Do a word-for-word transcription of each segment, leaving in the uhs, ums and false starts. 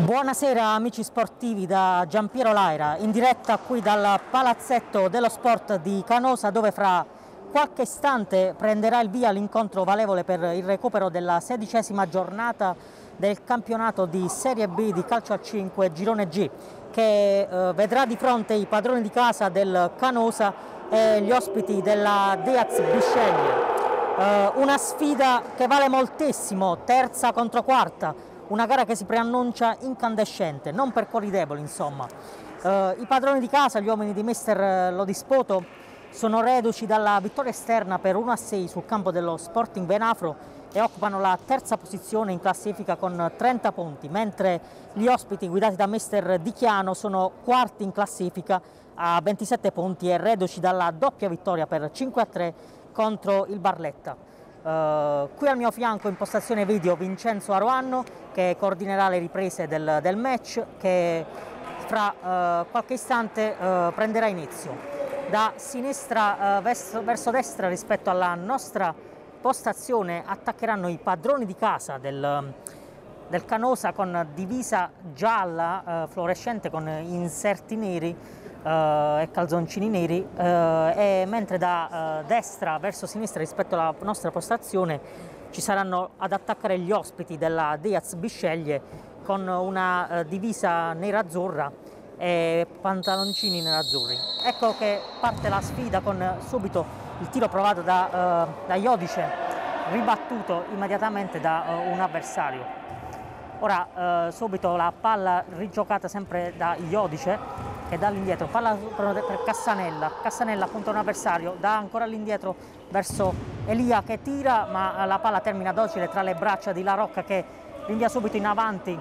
Buonasera amici sportivi da Giampiero Laira, in diretta qui dal palazzetto dello sport di Canosa, dove fra qualche istante prenderà il via l'incontro valevole per il recupero della sedicesima giornata del campionato di Serie B di calcio a cinque Girone G, che eh, vedrà di fronte i padroni di casa del Canosa e gli ospiti della Diaz Bisceglie. Eh, una sfida che vale moltissimo, terza contro quarta. Una gara che si preannuncia incandescente, non per cuori deboli insomma. Eh, I padroni di casa, gli uomini di mister Lodispoto, sono reduci dalla vittoria esterna per uno a sei sul campo dello Sporting Venafro e occupano la terza posizione in classifica con trenta punti, mentre gli ospiti guidati da mister Di Chiano sono quarti in classifica a ventisette punti e reduci dalla doppia vittoria per cinque a tre contro il Barletta. Uh, qui al mio fianco in postazione video Vincenzo Aroanno, che coordinerà le riprese del, del match, che fra uh, qualche istante uh, prenderà inizio. Da sinistra uh, verso, verso destra rispetto alla nostra postazione attaccheranno i padroni di casa del, del Canosa con divisa gialla uh, fluorescente con inserti neri Uh, e calzoncini neri, uh, e mentre da uh, destra verso sinistra rispetto alla nostra postazione ci saranno ad attaccare gli ospiti della Diaz Bisceglie con una uh, divisa nera-azzurra e pantaloncini nerazzurri. Ecco che parte la sfida con subito il tiro provato da, uh, da Iodice, ribattuto immediatamente da uh, un avversario. Ora uh, subito la palla rigiocata sempre da Iodice, che dà all'indietro, palla per Cassanella, Cassanella appunto un avversario, dà ancora all'indietro verso Elia che tira, ma la palla termina docile tra le braccia di La Rocca, che rinvia subito in avanti,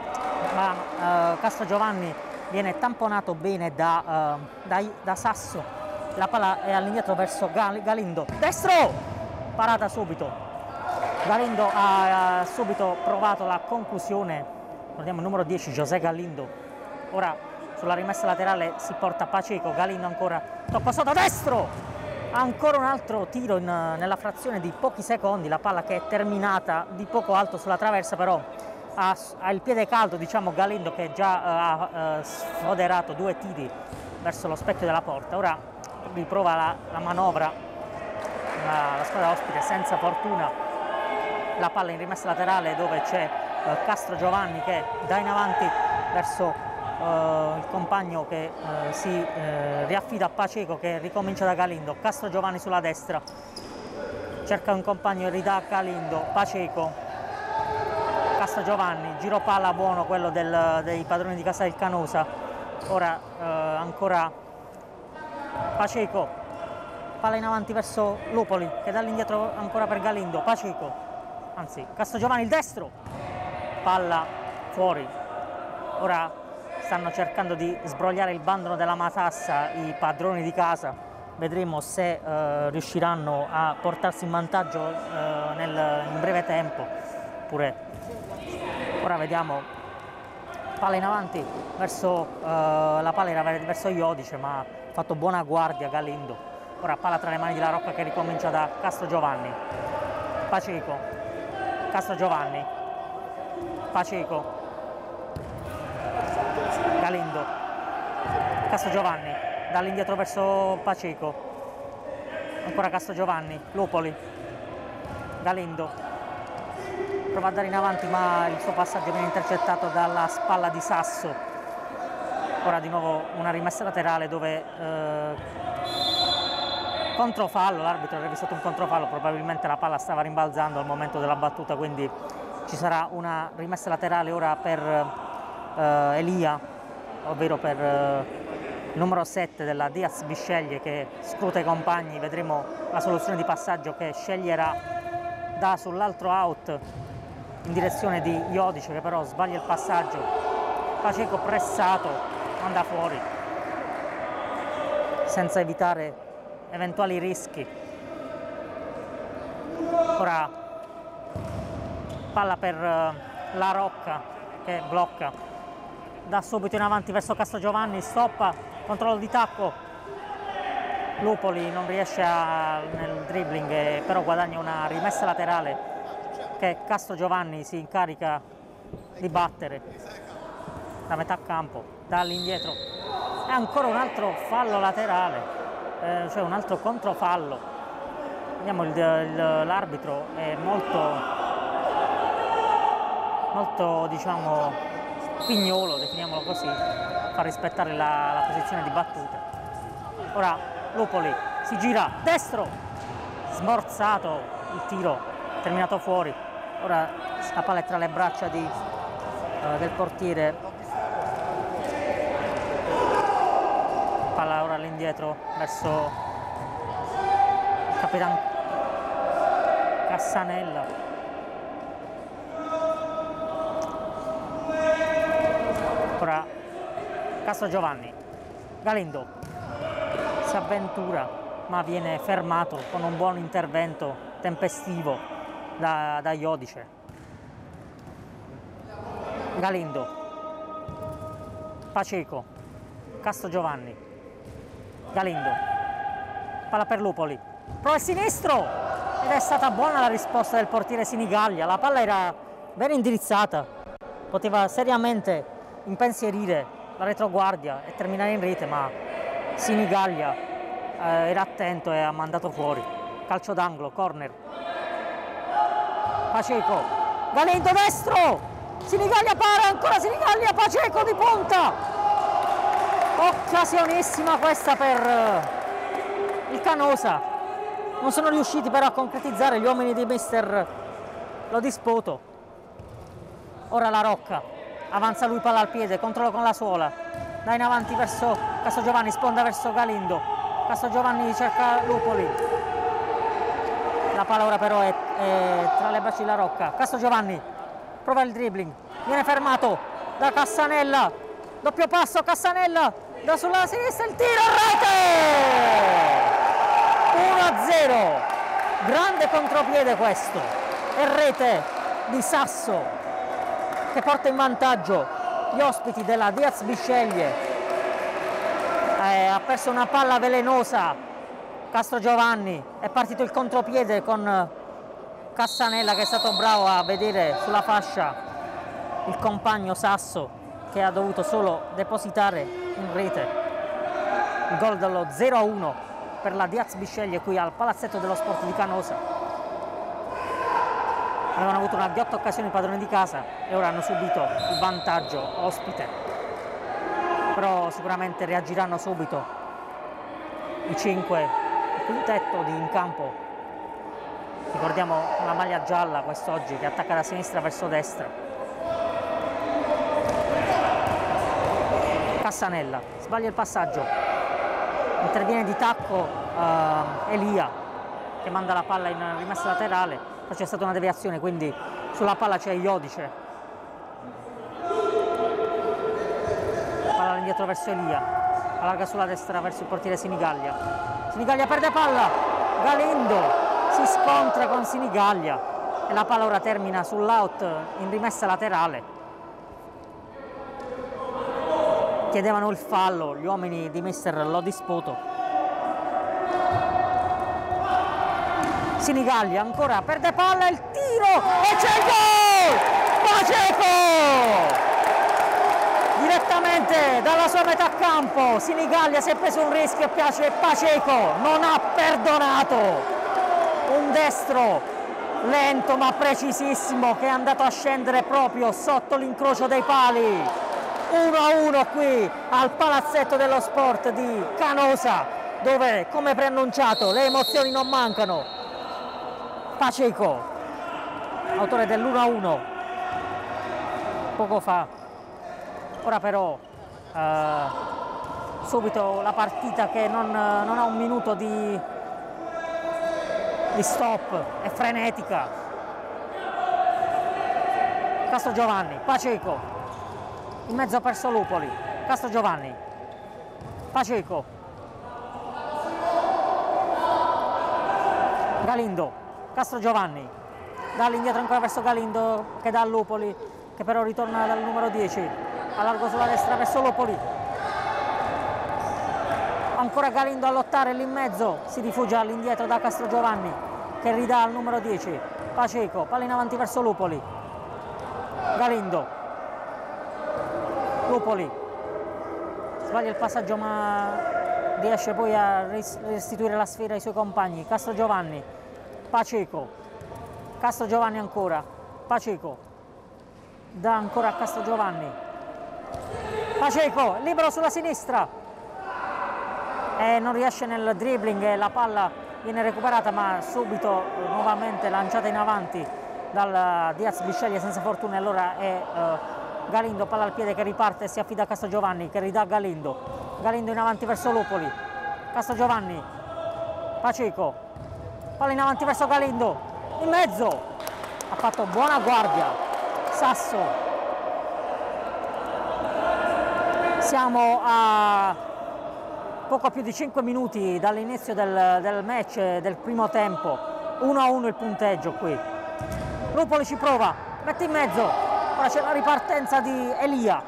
ma uh, Castrogiovanni viene tamponato bene da, uh, da, da Sasso. La palla è all'indietro verso Gal Galindo, destro, parata subito. Galindo ha uh, subito provato la conclusione, guardiamo il numero dieci, José Galindo. Ora sulla rimessa laterale si porta Paceco, Galindo ancora, tocco sotto, destro! Ancora un altro tiro in, nella frazione di pochi secondi, la palla che è terminata di poco alto sulla traversa, però ha, ha il piede caldo, diciamo, Galindo, che già uh, ha uh, sfoderato due tiri verso lo specchio della porta. Ora riprova la, la manovra, la, la squadra ospite senza fortuna, la palla in rimessa laterale dove c'è uh, Castrogiovanni che dà in avanti verso Uh, il compagno che uh, si uh, riaffida a Paceco, che ricomincia da Galindo. Castrogiovanni sulla destra cerca un compagno e ridà a Galindo. Paceco, Castrogiovanni, giro palla buono quello del, dei padroni di casa del Canosa. Ora uh, ancora Paceco, palla in avanti verso Lupoli che dà all'indietro ancora per Galindo. Paceco, anzi Castrogiovanni, il destro, palla fuori. Ora stanno cercando di sbrogliare il bandolo della matassa i padroni di casa, vedremo se eh, riusciranno a portarsi in vantaggio eh, nel, in breve tempo, oppure ora vediamo, palla in avanti verso eh, la palla era verso Iodice, ma ha fatto buona guardia Galindo. Ora palla tra le mani di La Rocca che ricomincia da Castrogiovanni. Paceco, Castrogiovanni, Paceco, Galindo, Castrogiovanni, dall'indietro verso Paceco, ancora Castrogiovanni, Lupoli, Galindo, prova a dare in avanti ma il suo passaggio viene intercettato dalla spalla di Sasso. Ora di nuovo una rimessa laterale dove eh, controfallo, l'arbitro ha revisato un controfallo, probabilmente la palla stava rimbalzando al momento della battuta, quindi ci sarà una rimessa laterale ora per eh, Elia, ovvero per uh, il numero sette della Diaz Bisceglie, che scruta i compagni. Vedremo la soluzione di passaggio che sceglierà, da sull'altro out in direzione di Iodice, che però sbaglia il passaggio. Paceco pressato, manda fuori senza evitare eventuali rischi. Ora palla per uh, La Rocca che blocca, da subito in avanti verso Castrogiovanni, stoppa, controllo di tacco, Lupoli non riesce a, nel dribbling, eh, però guadagna una rimessa laterale che Castrogiovanni si incarica di battere. da metà campo, da all'indietro, e ancora un altro fallo laterale, eh, cioè un altro controfallo. Vediamo l'arbitro è molto, molto diciamo pignolo, definiamolo così, fa rispettare la, la posizione di battute. Ora Lupoli si gira, destro, smorzato il tiro, terminato fuori. Ora la palla è tra le braccia di, uh, del portiere. Palla ora all'indietro verso il capitano Cassanella. Ora Castrogiovanni, Galindo si avventura ma viene fermato con un buon intervento tempestivo da, da Iodice. Galindo, Paceco, Castrogiovanni, Galindo, palla per Lupoli, prova il sinistro ed è stata buona la risposta del portiere Sinigaglia. La palla era ben indirizzata, poteva seriamente impensierire la retroguardia e terminare in rete, ma Sinigaglia eh, era attento e ha mandato fuori. Calcio d'angolo, corner. Paceco, Galindo destro, Sinigaglia para, ancora Sinigaglia, Paceco di punta. Occasionissima questa per eh, il Canosa. Non sono riusciti però a concretizzare gli uomini di mister Lodispoto. Ora La Rocca, avanza lui, palla al piede, controllo con la suola, dà in avanti verso Castrogiovanni, sponda verso Galindo, Castrogiovanni cerca Lupoli, la palla ora però è, è tra le braccia di La Rocca. Castrogiovanni prova il dribbling, viene fermato da Cassanella, doppio passo, Cassanella da sulla sinistra, il tiro a rete! uno a zero, grande contropiede questo, e rete di Sasso che porta in vantaggio gli ospiti della Diaz Bisceglie. Eh, ha perso una palla velenosa Castrogiovanni, è partito il contropiede con Cassanella che è stato bravo a vedere sulla fascia il compagno Sasso, che ha dovuto solo depositare in rete il gol dello zero a uno per la Diaz Bisceglie qui al Palazzetto dello Sport di Canosa. Avevano avuto una ghiotta occasione i padroni di casa e ora hanno subito il vantaggio ospite, però sicuramente reagiranno subito i cinque, il quintetto di in campo. Ricordiamo una maglia gialla quest'oggi che attacca da sinistra verso destra. Cassanella sbaglia il passaggio, interviene di tacco uh, Elia che manda la palla in rimessa laterale, ma c'è stata una deviazione, quindi sulla palla c'è Iodice. Palla all'indietro verso Elia, allarga sulla destra verso il portiere Sinigaglia. Sinigaglia perde palla, Galindo si scontra con Sinigaglia e la palla ora termina sull'out in rimessa laterale. Chiedevano il fallo gli uomini di mister Lodispoto. Sinigaglia ancora perde palla, il tiro e c'è il gol! Paceco! Direttamente dalla sua metà campo Sinigaglia si è preso un rischio e piace Paceco non ha perdonato. Un destro lento ma precisissimo che è andato a scendere proprio sotto l'incrocio dei pali. uno a uno qui al Palazzetto dello Sport di Canosa, dove, come preannunciato, le emozioni non mancano. Paceco, autore dell'uno a uno poco fa. Ora però eh, subito la partita che non, non ha un minuto di, di stop, è frenetica. Castrogiovanni, Paceco, in mezzo ha perso Lupoli, Castrogiovanni, Paceco, Galindo, Castrogiovanni, da all'indietro ancora verso Galindo che dà a Lupoli, che però ritorna dal numero dieci, a largo sulla destra verso Lupoli. Ancora Galindo a lottare lì in mezzo, si rifugia all'indietro da Castrogiovanni che ridà al numero dieci, Paceco, palla in avanti verso Lupoli, Galindo. Lupoli sbaglia il passaggio ma riesce poi a restituire la sfera ai suoi compagni. Castrogiovanni, Paceco, Castrogiovanni ancora, Paceco dà ancora a Castrogiovanni, Paceco libero sulla sinistra e non riesce nel dribbling e la palla viene recuperata ma subito nuovamente lanciata in avanti dal Diaz Bisceglie senza fortuna, e allora è uh, Galindo, palla al piede che riparte e si affida a Castrogiovanni che ridà a Galindo. Galindo in avanti verso Lupoli, Castrogiovanni, Paceco, palla in avanti verso Galindo, in mezzo, ha fatto buona guardia Sasso. Siamo a poco più di cinque minuti dall'inizio del, del match, del primo tempo, uno a uno il punteggio qui. Lupoli ci prova, mette in mezzo, ora c'è la ripartenza di Elia,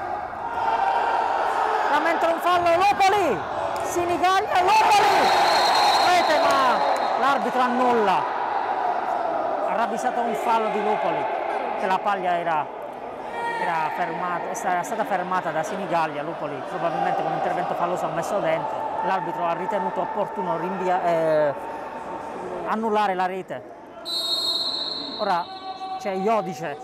lamenta un fallo, Lupoli, Sinigaglia, Lupoli, rete ma l'arbitro annulla, ha ravvisato un fallo di Lupoli, che la paglia era, era, fermata, era stata fermata da Sinigaglia. Lupoli probabilmente con un intervento falloso ha messo dentro, l'arbitro ha ritenuto opportuno rinvia, eh, annullare la rete. Ora c'è Iodice,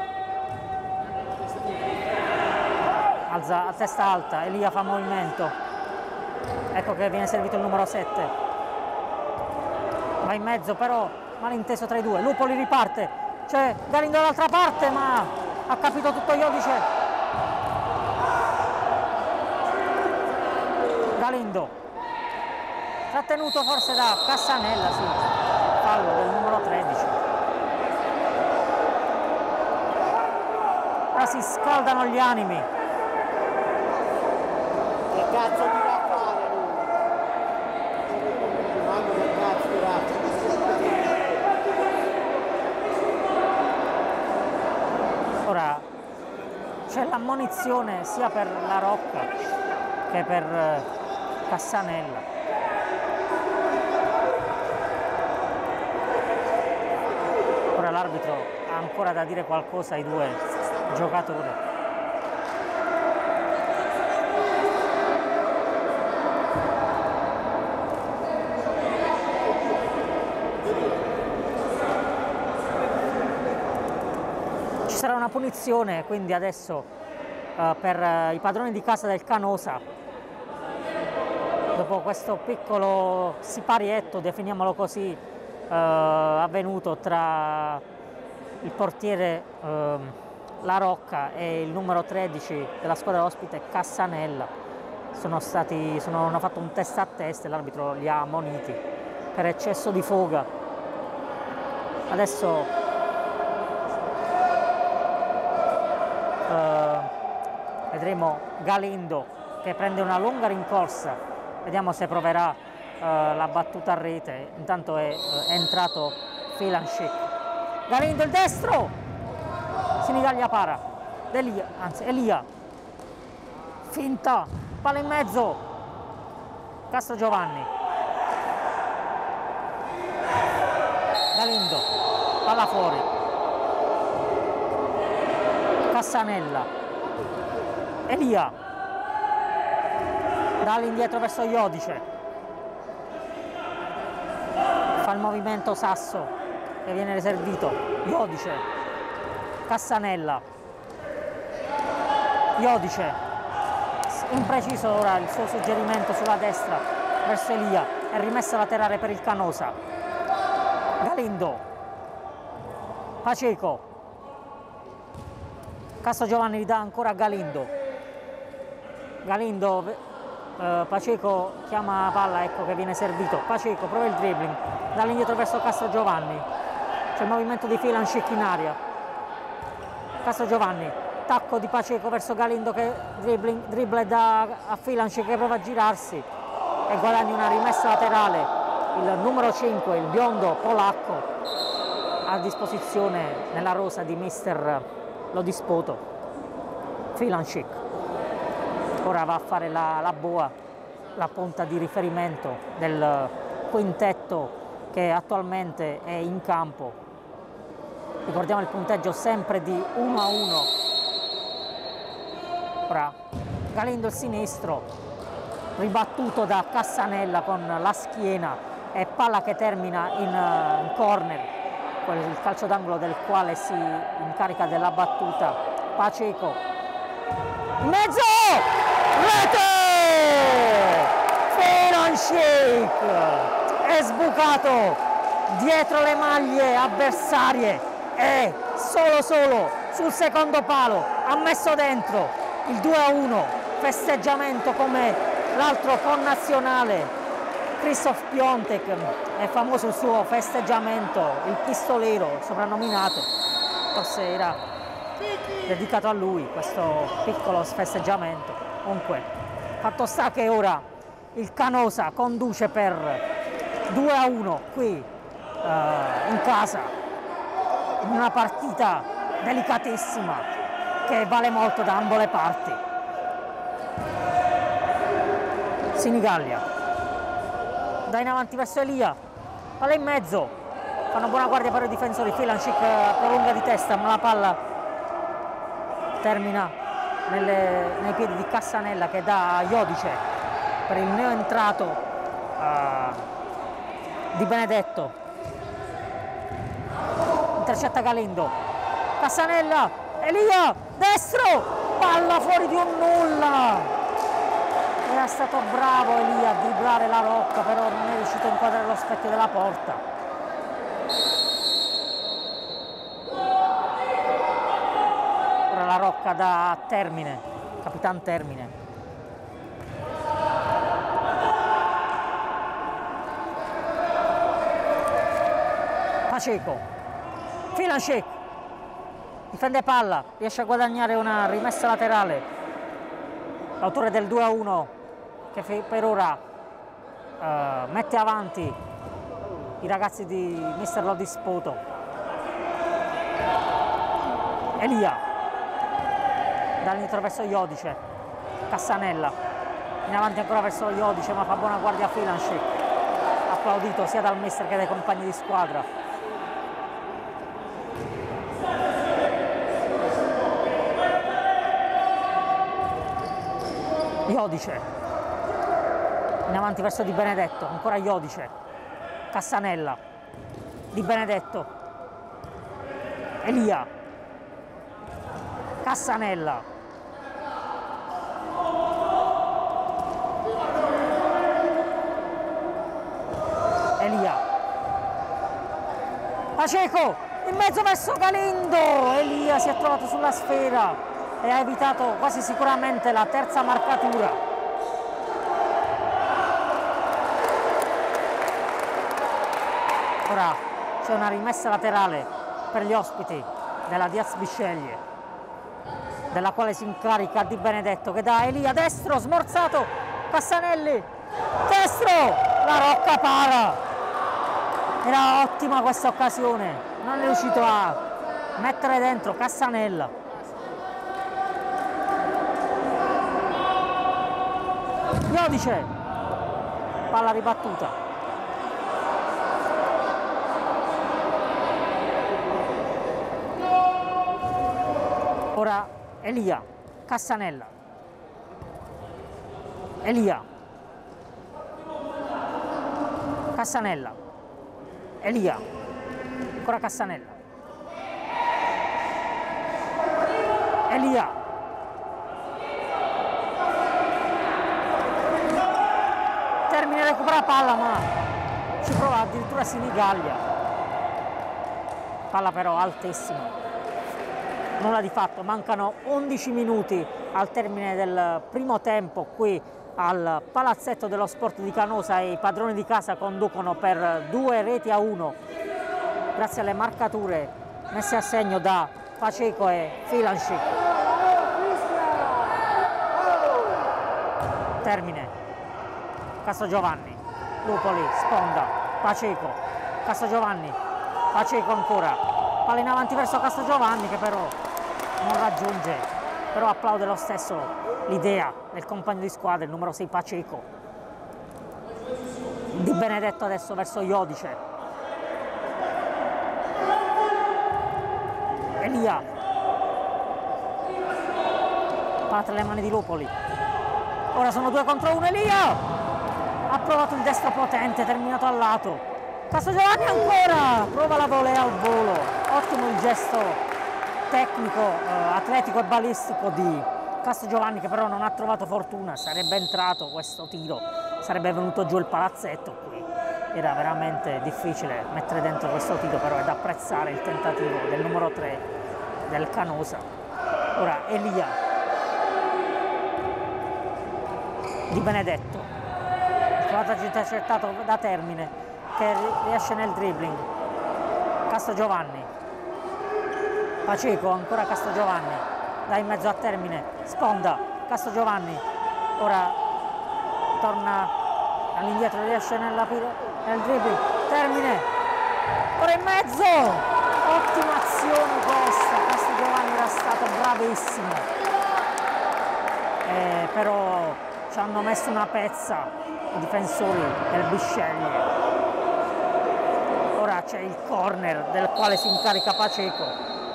alza a testa alta, Elia fa movimento, ecco che viene servito il numero sette, va in mezzo però malinteso tra i due, Lupoli riparte, c'è Galindo dall'altra parte ma ha capito tutto Iodice, Galindo trattenuto forse da Cassanella, sì, fallo del numero tredici. Ora si scaldano gli animi. Che cazzo ti va a fare lui? Mamma che cazzo ti va. Ora c'è l'ammonizione sia per La Rocca che per Cassanella. Ora l'arbitro ha ancora da dire qualcosa ai due giocatori. Ci sarà una punizione quindi adesso uh, per uh, i padroni di casa del Canosa, dopo questo piccolo siparietto, definiamolo così, uh, avvenuto tra il portiere uh, La Rocca e il numero tredici della squadra ospite Cassanella. Sono stati, sono, hanno fatto un test a test e l'arbitro li ha ammoniti per eccesso di foga. Adesso uh, vedremo Galindo che prende una lunga rincorsa, vediamo se proverà uh, la battuta a rete. Intanto è uh, entrato Filanchik. Galindo il destro, Sinigaglia para, Elia, anzi Elia, finta, palla in mezzo, Castrogiovanni, Galindo, palla fuori, Cassanella, Elia, da all'indietro verso Iodice, fa il movimento Sasso che viene riservito, Iodice, Cassanella, Iodice, impreciso ora il suo suggerimento sulla destra verso Elia, è rimessa laterale per il Canosa, Galindo, Paceco, Castrogiovanni ridà ancora a Galindo, Galindo, eh, Paceco chiama la palla, ecco che viene servito, Paceco prova il dribbling, dall'indietro verso Castrogiovanni, c'è il movimento di Filanchik in aria, Castrogiovanni, tacco di Paceco verso Galindo che dribbling, dribbla da a Filanchik che prova a girarsi e guadagna una rimessa laterale. Il numero cinque, il biondo polacco, a disposizione nella rosa di mister Lodispoto, Filanchik. Ora va a fare la, la boa, la punta di riferimento del quintetto che attualmente è in campo. Ricordiamo il punteggio sempre di uno a uno. Ora Galindo il sinistro, ribattuto da Cassanella con la schiena e palla che termina in, in corner, il calcio d'angolo del quale si incarica della battuta Pacheco. In mezzo! Rete! Felanchik è sbucato dietro le maglie avversarie e solo solo sul secondo palo ha messo dentro il due a uno. Festeggiamento come l'altro connazionale Krzysztof Piątek, è famoso il suo festeggiamento, il pistolero soprannominato, forse era dedicato a lui questo piccolo festeggiamento. Comunque fatto sta che ora il Canosa conduce per due a uno qui uh, in casa, in una partita delicatissima che vale molto da ambo le parti. Sinigallia dà in avanti verso Elia, palla in mezzo, fanno buona guardia per i difensori, Felanchik prolunga di testa ma la palla termina nelle, nei piedi di Cassanella che dà a Iodice per il neoentrato uh, Di Benedetto. Intercetta Galindo, Cassanella, Elia, destro, palla fuori di un nulla. Era stato bravo Elia a dribblare la Rocca, però non è riuscito a inquadrare lo specchio della porta. Ora la Rocca da Termine, Capitan Termine. Pacheco, Felanchik, difende palla, riesce a guadagnare una rimessa laterale. L'autore del due a uno che per ora uh, mette avanti i ragazzi di mister Lodispoto. Elia dall'indietro verso Iodice, Cassanella in avanti ancora verso Iodice ma fa buona guardia a Felanchik, applaudito sia dal mister che dai compagni di squadra. Iodice in avanti verso Di Benedetto, ancora Iodice, Cassanella, Di Benedetto, Elia, Cassanella, Elia, Pacheco in mezzo verso Galindo, Elia si è trovato sulla sfera e ha evitato quasi sicuramente la terza marcatura. Ora c'è una rimessa laterale per gli ospiti della Diaz Bisceglie, della quale si incarica Di Benedetto che dà Elia destro, smorzato, Cassanelli, destro, la Rocca para. Era ottima questa occasione, non è riuscito a mettere dentro Cassanella. Iodice, palla ribattuta. Ora Elia, Cassanella, Elia, Cassanella, Elia, ancora Cassanella, Elia, Termine recupera la palla ma ci prova addirittura Sinigallia, palla però altissima. Nulla di fatto, mancano undici minuti al termine del primo tempo qui al palazzetto dello sport di Canosa e i padroni di casa conducono per due reti a uno grazie alle marcature messe a segno da Pacheco e Felanchik. Termine, Castrogiovanni, Lupoli, sponda, Pacheco, Castrogiovanni, Pacheco ancora, palla in avanti verso Castrogiovanni che però non raggiunge, però applaude lo stesso l'idea del compagno di squadra, il numero sei Pacheco. Di Benedetto adesso verso Iodice, Elia, palla tra le mani di Lupoli. Ora sono due contro uno, Elia ha provato il destro potente, terminato al lato. Castrogiovanni ancora, prova la volea al volo, ottimo il gesto tecnico, eh, atletico e balistico di Castrogiovanni, che però non ha trovato fortuna. Sarebbe entrato questo tiro, sarebbe venuto giù il palazzetto. Qui era veramente difficile mettere dentro questo tiro, però è da apprezzare il tentativo del numero tre del Canosa. Ora Elia Di Benedetto, il intercettato da Termine, che riesce nel dribbling. Castrogiovanni, Paceco, ancora Castrogiovanni, da in mezzo a Termine, sponda, Castrogiovanni, ora torna all'indietro, riesce nella, nel dribbling, Termine, ora in mezzo, ottima azione questa, Castrogiovanni era stato bravissimo, eh, però ci hanno messo una pezza i difensori del Bisceglie. Ora c'è il corner del quale si incarica Paceco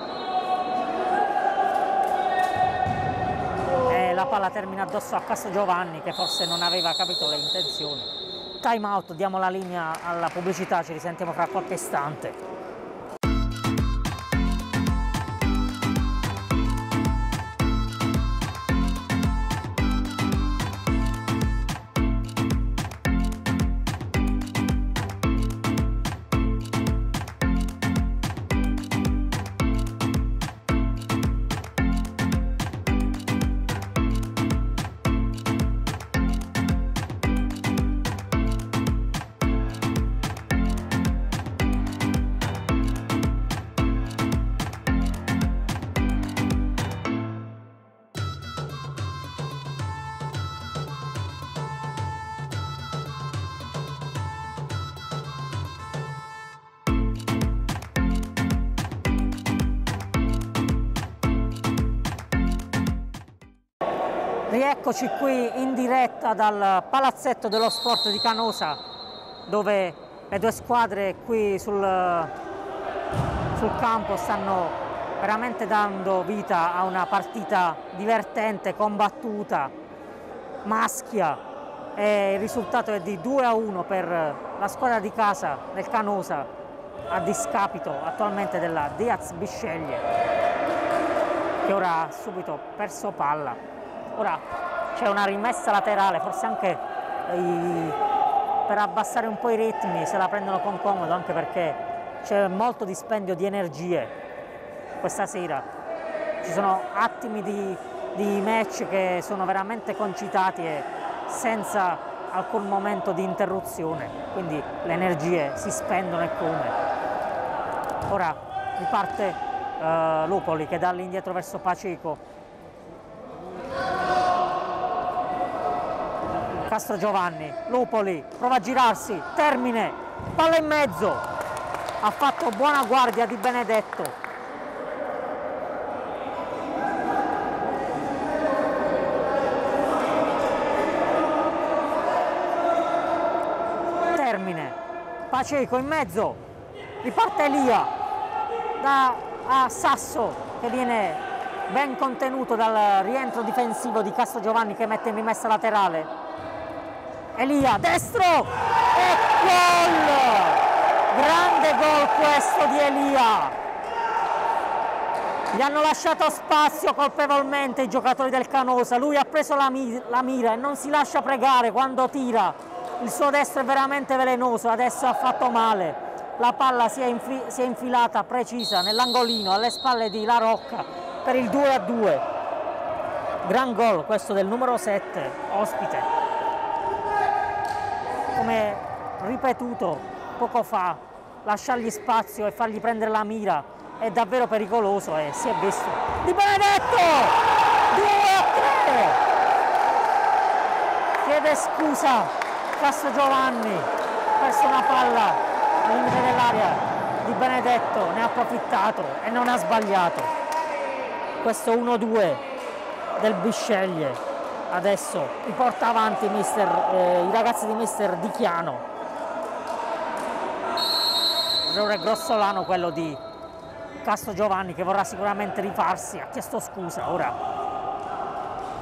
e la palla termina addosso a Castrogiovanni, che forse non aveva capito le intenzioni. Time out, diamo la linea alla pubblicità, ci risentiamo fra qualche istante. Rieccoci qui in diretta dal palazzetto dello sport di Canosa, dove le due squadre qui sul, sul campo stanno veramente dando vita a una partita divertente, combattuta, maschia, e il risultato è di due a uno per la squadra di casa del Canosa, a discapito attualmente della Diaz Bisceglie, che ora ha subito perso palla. Ora c'è una rimessa laterale, forse anche i, per abbassare un po' i ritmi, se la prendono con comodo, anche perché c'è molto dispendio di energie questa sera. Ci sono attimi di, di match che sono veramente concitati e senza alcun momento di interruzione, quindi le energie si spendono e come. Ora riparte uh, Lupoli, che dà all'indietro verso Paceco. Castrogiovanni, Lupoli, prova a girarsi, Termine, palla in mezzo, ha fatto buona guardia Di Benedetto. Termine, Paceco in mezzo, riparte Elia, da a Sasso, che viene ben contenuto dal rientro difensivo di Castrogiovanni, che mette in rimessa laterale. Elia, destro e gol! Grande gol questo di Elia! Gli hanno lasciato spazio colpevolmente i giocatori del Canosa, lui ha preso la, mi la mira e non si lascia pregare quando tira. Il suo destro è veramente velenoso, adesso ha fatto male. La palla si è, si è infilata precisa nell'angolino alle spalle di La Rocca per il due a due. Gran gol questo del numero sette, ospite. Come ripetuto poco fa, lasciargli spazio e fargli prendere la mira è davvero pericoloso e si è visto. Di Benedetto! due a tre! Chiede scusa Castrogiovanni, ha perso una palla al limite dell'area. Di Benedetto ne ha approfittato e non ha sbagliato. Questo uno due del Bisceglie adesso riporta avanti mister, eh, i ragazzi di mister Di Chiano. Errore grossolano quello di Castrogiovanni, che vorrà sicuramente rifarsi, ha chiesto scusa. Ora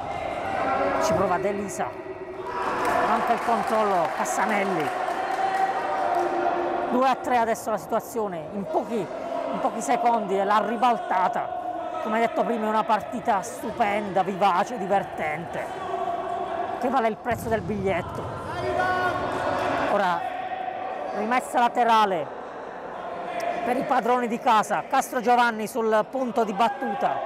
Ci prova De Lisa, manca il controllo Cassanelli. due a tre adesso la situazione, in pochi, in pochi secondi l'ha ribaltata. Come detto prima, è una partita stupenda, vivace, divertente, che vale il prezzo del biglietto. Ora rimessa laterale per i padroni di casa, Castrogiovanni sul punto di battuta,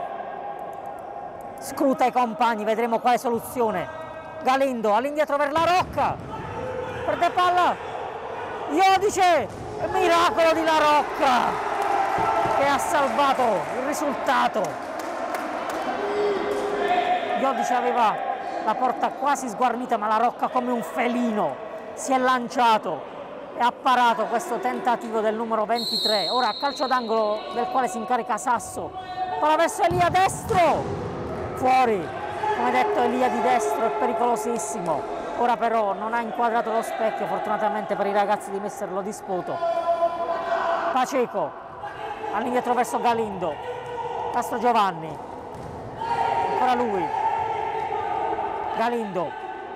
scruta i compagni, vedremo quale soluzione. Galindo all'indietro per La Rocca, perde palla, Iodice, miracolo di La Rocca che ha salvato il risultato. Iodice aveva la porta quasi sguarnita, ma La Rocca come un felino si è lanciato e ha parato questo tentativo del numero ventitré. Ora calcio d'angolo del quale si incarica Sasso, palla verso Elia, destro, fuori. Come detto, Elia di destro è pericolosissimo. Ora però non ha inquadrato lo specchio, fortunatamente per i ragazzi di Messer Lodispoto. Paceco all'indietro verso Galindo, Castrogiovanni, ancora lui, Galindo,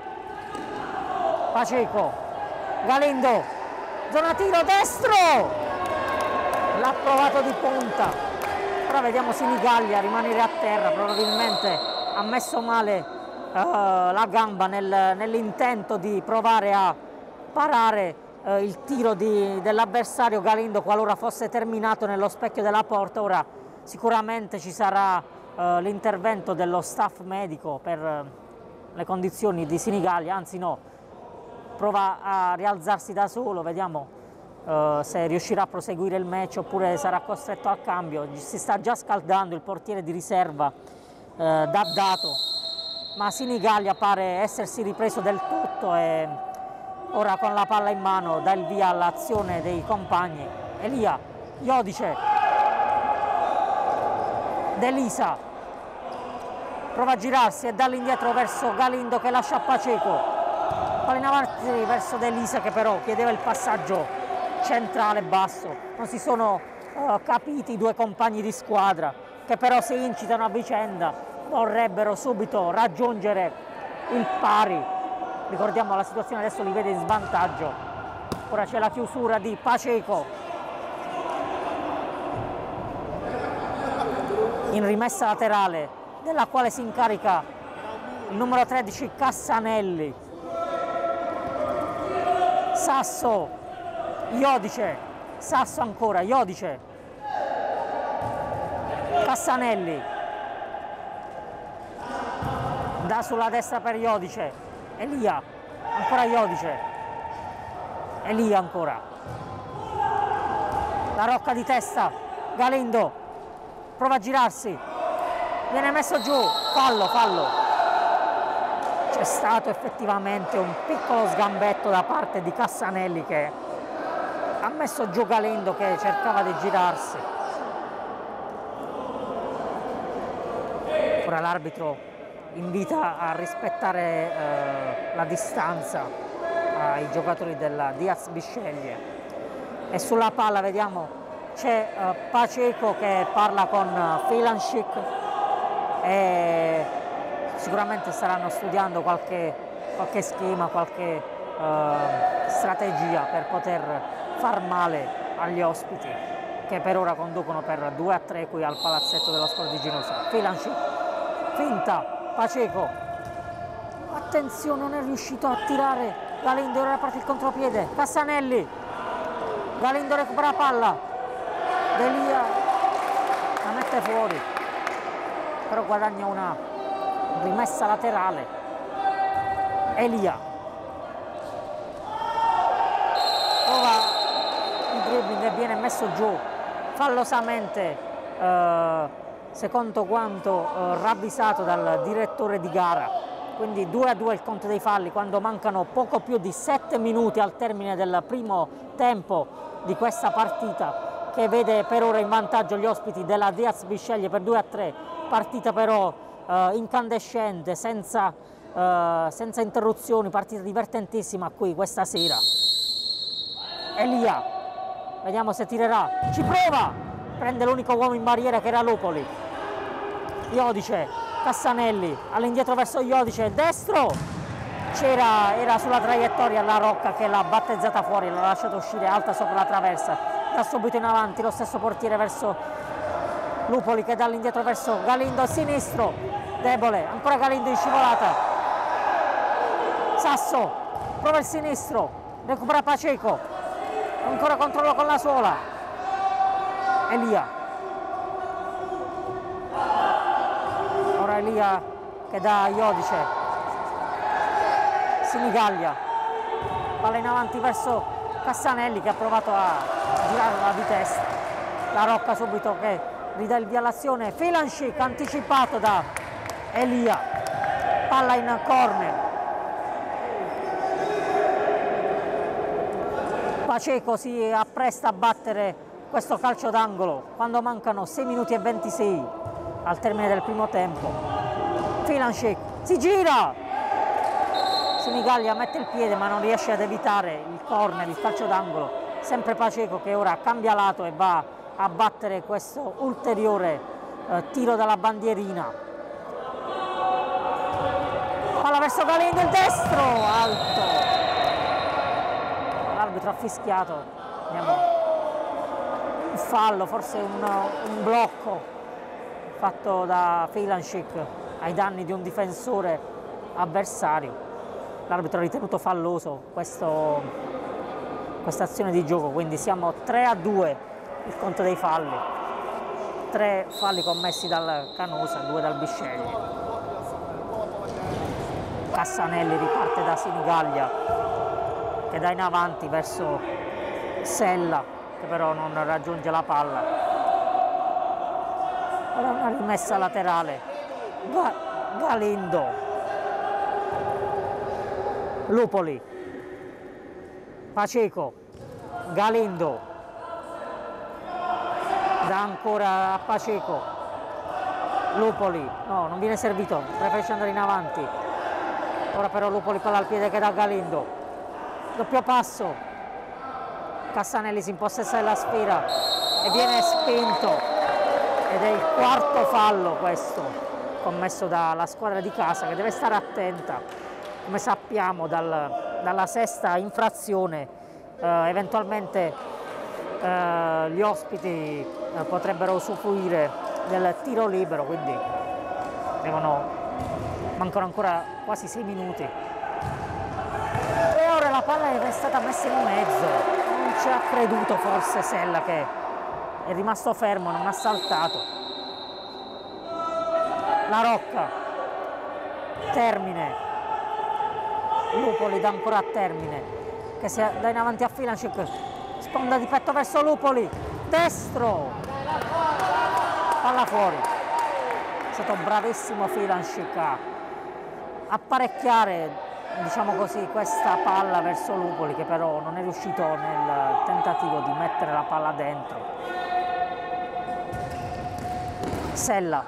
Paceco, Galindo, zona tiro, destro, l'ha provato di punta. Ora vediamo Sinigaglia rimanere a terra, probabilmente ha messo male uh, la gamba nel, nell'intento di provare a parare uh, il tiro dell'avversario Galindo qualora fosse terminato nello specchio della porta. Ora sicuramente ci sarà uh, l'intervento dello staff medico per uh, le condizioni di Sinigaglia, anzi no, prova a rialzarsi da solo, vediamo uh, se riuscirà a proseguire il match oppure sarà costretto al cambio. Si sta già scaldando il portiere di riserva uh, Daddato, ma Sinigaglia pare essersi ripreso del tutto e ora con la palla in mano dà il via all'azione dei compagni. Elia, Iodice, De Lisa, prova a girarsi e dall'indietro verso Galindo che lascia a Paceco. Palla in avanti verso De Lisa che però chiedeva il passaggio centrale basso. Non si sono uh, capiti i due compagni di squadra che però si incitano a vicenda, vorrebbero subito raggiungere il pari. Ricordiamo la situazione adesso li vede in svantaggio. Ora c'è la chiusura di Paceco in rimessa laterale, della quale si incarica il numero tredici Cassanelli. Sasso, Iodice, Sasso ancora, Iodice, Cassanelli, da sulla destra per Iodice, Elia, ancora Iodice, Elia ancora, La Rocca di testa, Galindo, prova a girarsi, viene messo giù, fallo, fallo. C'è stato effettivamente un piccolo sgambetto da parte di Cassanelli che ha messo giù Galindo che cercava di girarsi. Ora l'arbitro invita a rispettare eh, la distanza ai giocatori della Diaz Bisceglie e sulla palla vediamo c'è eh, Paceco che parla con uh, Filanchik e sicuramente staranno studiando qualche, qualche schema, qualche uh, strategia per poter far male agli ospiti che per ora conducono per due a tre qui al palazzetto dello Sport di Ginosa. Filanchik, finta, Paceco, attenzione, non è riuscito a tirare Galindo, ora parte il contropiede, Cassanelli, Galindo recupera la palla, Delia la mette fuori, però guadagna una rimessa laterale. Elia prova il dribbling e viene messo giù fallosamente eh, secondo quanto eh, ravvisato dal direttore di gara. Quindi due a due il conto dei falli quando mancano poco più di sette minuti al termine del primo tempo di questa partita che vede per ora in vantaggio gli ospiti della Diaz Bisceglie per due a tre. Partita però Uh, incandescente, senza, uh, senza interruzioni, partita divertentissima qui questa sera. Elia, vediamo se tirerà, ci prova, prende l'unico uomo in barriera che era Lupoli. Iodice, Cassanelli all'indietro verso Iodice, destro, c'era, era sulla traiettoria La Rocca che l'ha battezzata fuori, l'ha lasciata uscire alta sopra la traversa, da subito in avanti lo stesso portiere verso Lupoli che dall'indietro verso Galindo, sinistro, debole, ancora Galindo in scivolata, Sasso, prova il sinistro, recupera Paceco, ancora controllo con la suola, Elia, ora Elia che dà Iodice, Sinigaglia, palla in avanti verso Cassanelli che ha provato a girarla di testa, La Rocca subito che ridà il via all'azione, Filanshik anticipato da Elia, palla in corner, Paceco si appresta a battere questo calcio d'angolo quando mancano sei minuti e ventisei al termine del primo tempo. Filanshik si gira, Sinigaglia mette il piede ma non riesce ad evitare il corner, il calcio d'angolo, sempre Paceco che ora cambia lato e va a battere questo ulteriore eh, tiro dalla bandierina. Palla verso Galindo, il destro, alto. L'arbitro ha fischiato, abbiamo un fallo, forse un, un blocco fatto da Filanshik ai danni di un difensore avversario. L'arbitro ha ritenuto falloso questo, questa azione di gioco, quindi siamo tre a due il conto dei falli, tre falli commessi dal Canosa, due dal Bisceglie. Cassanelli riparte da Sinigaglia che dà in avanti verso Sella che però non raggiunge la palla. Ora una rimessa laterale, Ga Galindo, Lupoli, Paceco, Galindo, dà ancora a Paceco, Lupoli, no, non viene servito, preferisce andare in avanti. Ora però Lupoli palla al piede che dà Galindo, doppio passo, Cassanelli si impossessa della sfera e viene spinto ed è il quarto fallo questo commesso dalla squadra di casa che deve stare attenta, come sappiamo dal, dalla sesta infrazione eh, eventualmente eh, gli ospiti eh, potrebbero usufruire del tiro libero, quindi devono, mancano ancora quasi sei minuti. E ora la palla è stata messa in mezzo, non ci ha creduto forse Sella che è rimasto fermo, non ha saltato. La Rocca, Termine, Lupoli dà ancora a Termine che si dà in avanti a Filanshik, sponda di petto verso Lupoli, destro, palla fuori. È stato bravissimo Filanshik a apparecchiare, diciamo così, questa palla verso Lupoli che però non è riuscito nel tentativo di mettere la palla dentro. Sella,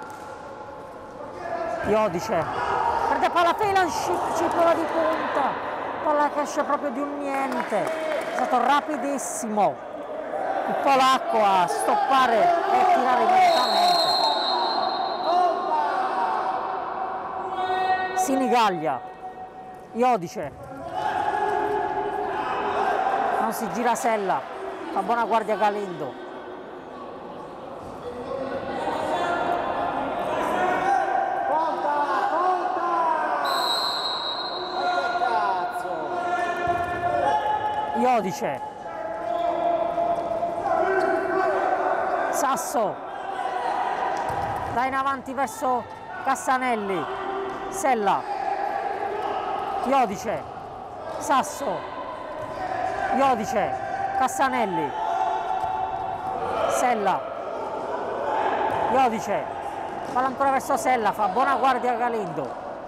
Iodice, perde palla Filanshik, ci prova di punta, palla che esce proprio di un niente, è stato rapidissimo il polacco a stoppare e tirare immediatamente. Sinigaglia, Iodice, non si gira Sella, fa buona guardia Galindo. Conta, conta! Ma che cazzo! Iodice, Sasso, dà in avanti verso Cassanelli, Sella, Iodice, Sasso, Iodice, Cassanelli, Sella, Iodice, palla ancora verso Sella, fa buona guardia Galindo.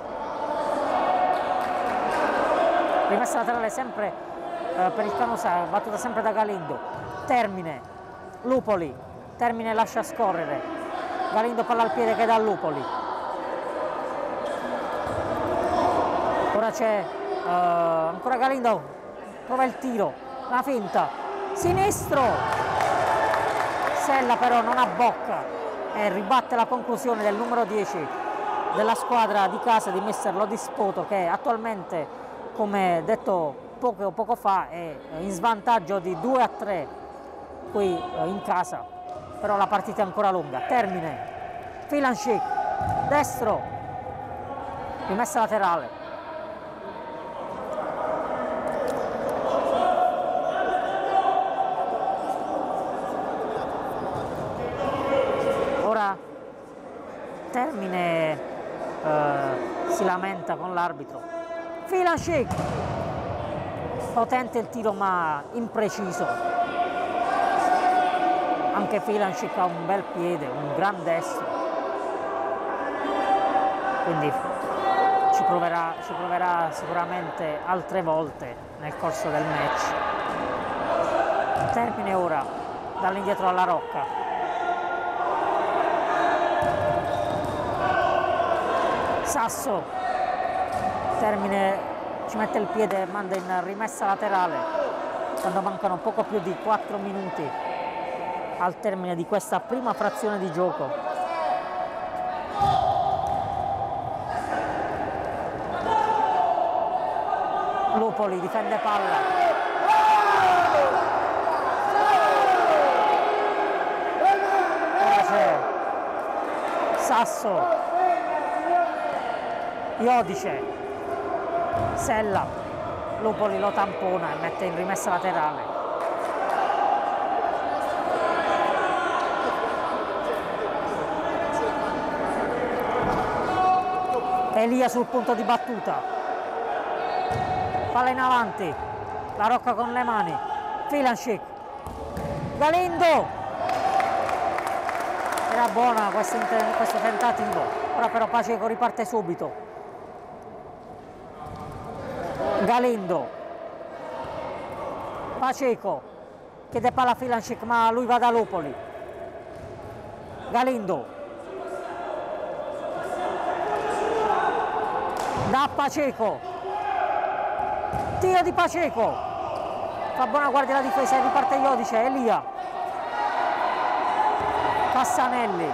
Rimessa laterale sempre eh, per il Canosa, battuta sempre da Galindo. Termine, Lupoli, Termine lascia scorrere, Galindo palla al piede che dà a Lupoli. Ora c'è uh, ancora Galindo, prova il tiro, la finta, sinistro, Sella però non abbocca e ribatte la conclusione del numero dieci della squadra di casa di mister Lodispoto, che attualmente, come detto poco, poco fa, è in svantaggio di due a tre qui in casa, però la partita è ancora lunga. Termine, Filanšik, destro, rimessa laterale. Ora Termine eh, si lamenta con l'arbitro. Filanšik, potente il tiro ma impreciso. Anche Filanšik ha un bel piede, un gran destro, quindi ci proverà, ci proverà sicuramente altre volte nel corso del match. Termine ora dall'indietro alla Rocca. Sasso, Termine ci mette il piede e manda in rimessa laterale quando mancano poco più di quattro minuti al termine di questa prima frazione di gioco. Lupoli difende palla. Ora c'è Sasso, Iodice, Sella, Lupoli lo tampona e mette in rimessa laterale. Elia sul punto di battuta, palla in avanti, la Rocca con le mani, Filanšik, Galindo, era buona questo, questo tentativo, ora però Paceco riparte subito. Galindo, Paceco chiede palla a Filanšik ma lui va da Lupoli. Galindo, da Paceco, tiro di Paceco, fa buona guardia la difesa e riparte Iodice. Elia, Cassanelli,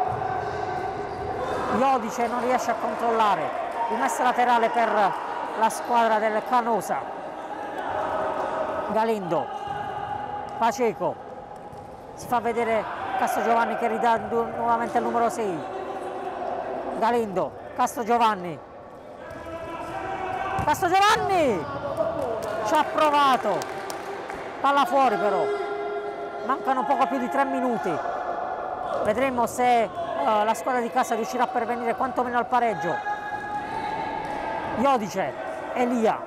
Iodice non riesce a controllare, rimessa laterale per la squadra del Canosa. Galindo, Paceco, si fa vedere Castrogiovanni che ridà nuovamente il numero sei. Galindo, Castrogiovanni, Castrogiovanni ci ha provato, palla fuori però, mancano poco più di tre minuti, vedremo se uh, la squadra di casa riuscirà a pervenire quantomeno al pareggio. Iodice, Elia,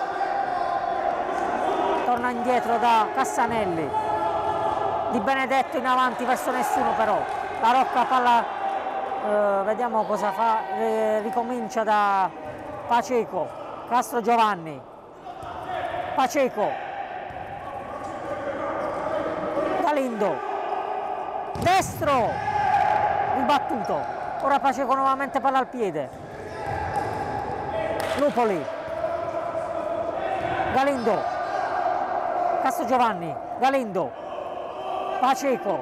torna indietro da Cassanelli, Di Benedetto in avanti verso nessuno però, la Rocca palla, eh, vediamo cosa fa, eh, ricomincia da Paceco, Castrogiovanni, Paceco, Galindo, destro, ribattuto, ora Paceco nuovamente palla al piede. Lupoli, Galindo, Castrogiovanni, Galindo, Paceco,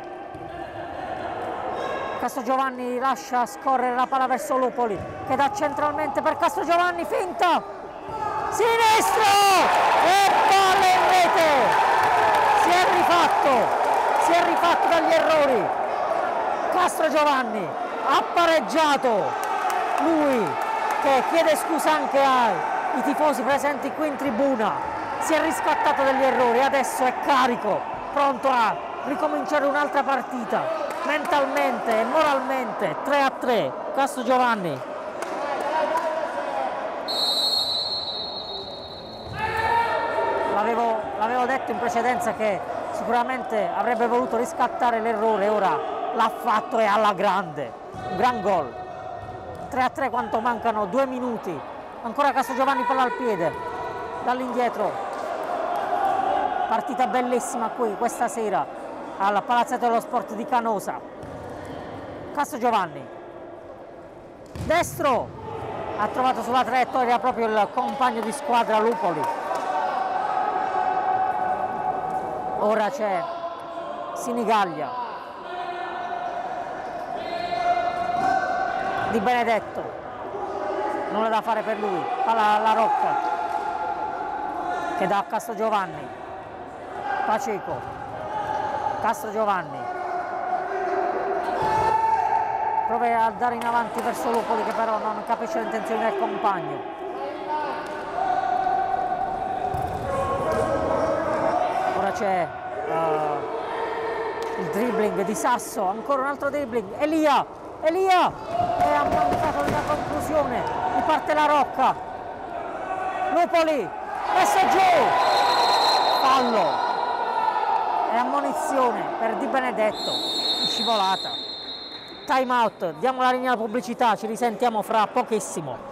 Castrogiovanni lascia scorrere la palla verso Lupoli che dà centralmente per Castrogiovanni, finta, sinistro e palla in rete. Si è rifatto, si è rifatto dagli errori. Castrogiovanni ha pareggiato, lui che chiede scusa anche ai tifosi presenti qui in tribuna, si è riscattato dagli errori, adesso è carico, pronto a ricominciare un'altra partita, mentalmente e moralmente. Tre a tre, Castrogiovanni. L'avevo, l'avevo detto in precedenza che sicuramente avrebbe voluto riscattare l'errore, ora l'ha fatto e alla grande, un gran gol. tre a tre quanto mancano due minuti, ancora Castrogiovanni palla al piede, dall'indietro, partita bellissima qui questa sera al Palazzetto dello Sport di Canosa. Castrogiovanni, destro, ha trovato sulla traiettoria proprio il compagno di squadra Lupoli. Ora c'è Sinigaglia, Di Benedetto, nulla da fare per lui, palla alla Rocca che dà a Castrogiovanni, Paceco, Castrogiovanni prova a dare in avanti verso Lupoli che però non capisce le intenzioni del compagno. Ora c'è uh, il dribbling di Sasso, ancora un altro dribbling, Elia, Elia e ha mancato la conclusione, riparte la Rocca, Lupoli, messo giù, fallo e ammonizione per Di Benedetto, scivolata. Time out, diamo la linea alla pubblicità, ci risentiamo fra pochissimo.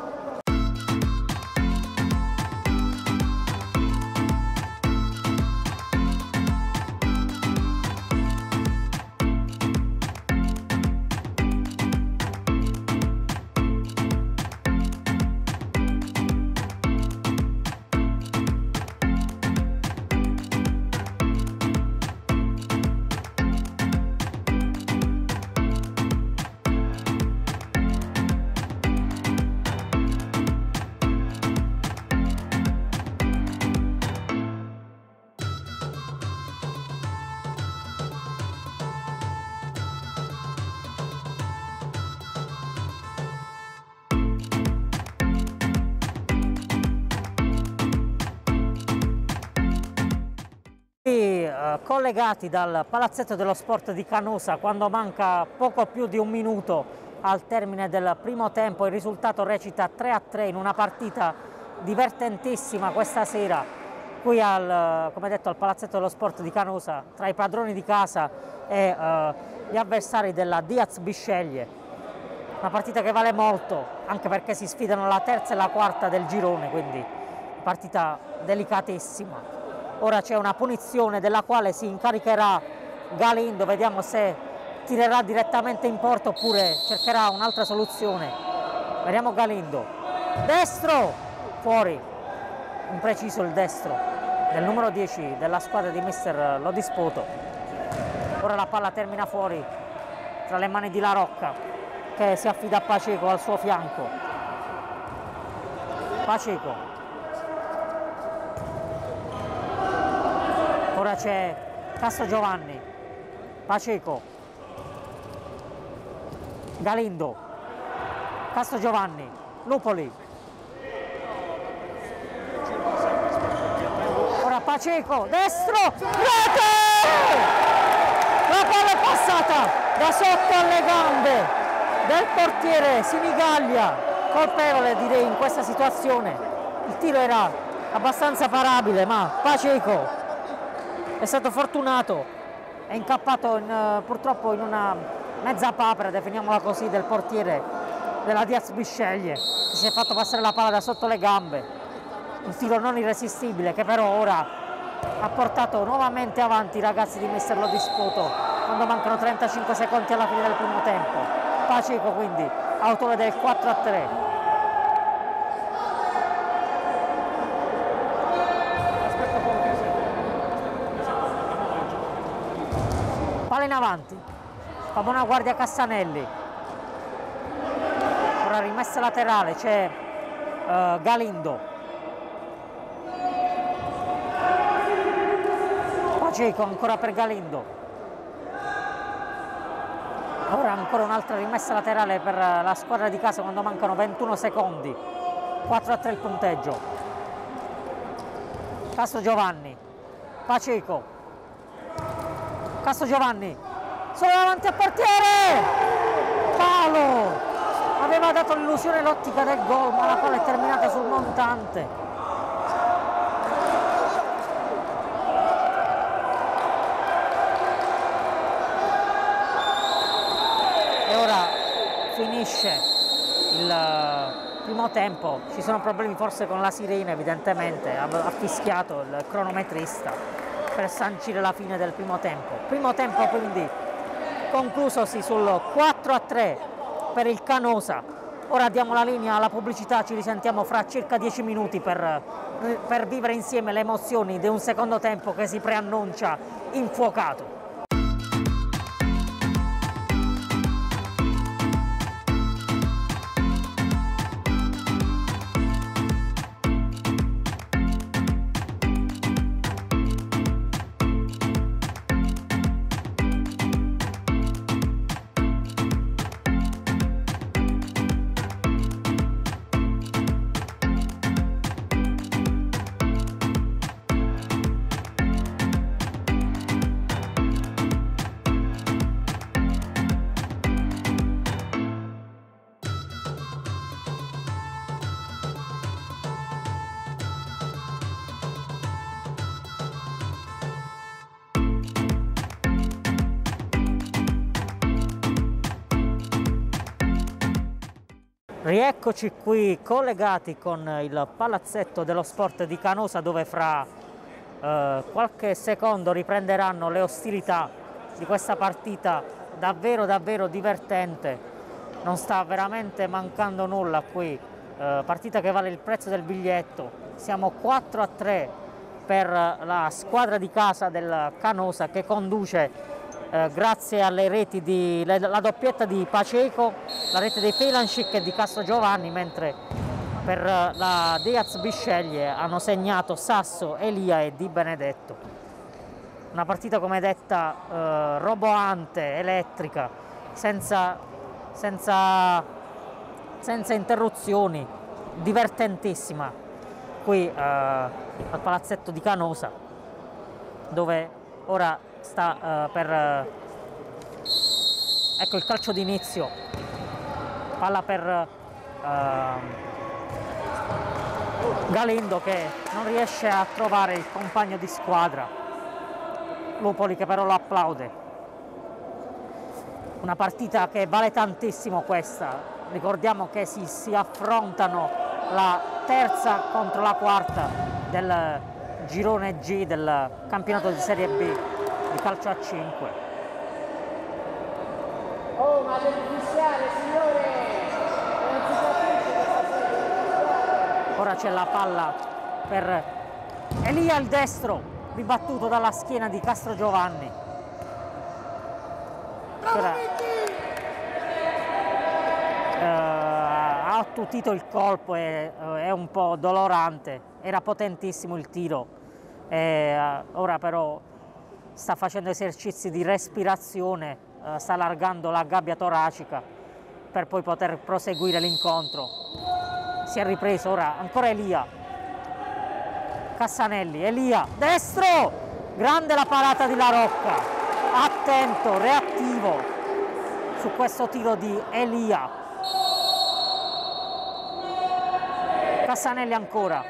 Collegati dal palazzetto dello sport di Canosa quando manca poco più di un minuto al termine del primo tempo. Il risultato recita tre a tre in una partita divertentissima questa sera qui al, come detto, al palazzetto dello sport di Canosa tra i padroni di casa e uh, gli avversari della Diaz Bisceglie. Una partita che vale molto anche perché si sfidano la terza e la quarta del girone, quindi partita delicatissima. Ora c'è una punizione della quale si incaricherà Galindo, vediamo se tirerà direttamente in porta oppure cercherà un'altra soluzione. Vediamo Galindo, destro, fuori, impreciso il destro del numero dieci della squadra di mister Lodispoto. Ora la palla termina fuori tra le mani di La Rocca che si affida a Paceco al suo fianco. Paceco. Ora c'è Castrogiovanni, Paceco, Galindo, Castrogiovanni, Lupoli. Ora Paceco, destro, rete! La palla è passata da sotto alle gambe del portiere Sinigaglia, colpevole direi in questa situazione. Il tiro era abbastanza parabile, ma Paceco è stato fortunato, è incappato in, uh, purtroppo in una mezza papera, definiamola così, del portiere della Diaz Bisceglie, che si è fatto passare la palla da sotto le gambe. Un tiro non irresistibile che però ora ha portato nuovamente avanti i ragazzi di mister Lodispoto quando mancano trentacinque secondi alla fine del primo tempo. Paceco quindi, autore del quattro a tre. Palla in avanti, fa buona guardia Cassanelli. Ora rimessa laterale, c'è uh, Galindo. Paceco ancora per Galindo. Ora ancora un'altra rimessa laterale per la squadra di casa quando mancano ventuno secondi. quattro a tre il punteggio. Castrogiovanni, Paceco. Castrogiovanni, solo davanti al portiere, palo, aveva dato l'illusione l'ottica del gol, ma la palla è terminata sul montante. E ora finisce il primo tempo, ci sono problemi forse con la sirena evidentemente, ha, ha fischiato il cronometrista per sancire la fine del primo tempo. Primo tempo quindi conclusosi sul quattro a tre per il Canosa. Ora diamo la linea alla pubblicità, ci risentiamo fra circa dieci minuti per, per vivere insieme le emozioni di un secondo tempo che si preannuncia infuocato. Rieccoci qui collegati con il palazzetto dello sport di Canosa, dove fra eh, qualche secondo riprenderanno le ostilità di questa partita davvero davvero divertente. Non sta veramente mancando nulla qui, eh, partita che vale il prezzo del biglietto. Siamo quattro a tre per la squadra di casa del Canosa, che conduce Eh, grazie alle reti di la, la doppietta di Paceco, la rete dei Felancic e di Castro Giovanni, mentre per la Diaz Bisceglie hanno segnato Sasso, Elia e Di Benedetto. Una partita, come detta, eh, roboante, elettrica, senza, senza, senza interruzioni, divertentissima qui eh, al palazzetto di Canosa, dove ora sta uh, per uh, ecco il calcio d'inizio, palla per uh, Galindo, che non riesce a trovare il compagno di squadra, Lupoli che però lo applaude. Una partita che vale tantissimo questa, ricordiamo che si, si affrontano la terza contro la quarta del girone G del campionato di Serie B di calcio a cinque. Oh, ma deve fischiare, signore! Non si capisce questa serie. Ora c'è la palla per Elia, il destro, ribattuto dalla schiena di Castro Giovanni. Ora, eh, ha attutito il colpo e eh, è un po' dolorante. Era potentissimo il tiro. E, eh, ora però sta facendo esercizi di respirazione, eh, sta allargando la gabbia toracica per poi poter proseguire l'incontro. Si è ripreso, ora ancora Elia, Cassanelli, Elia, destro, grande la parata di La Rocca, attento, reattivo su questo tiro di Elia. Cassanelli ancora,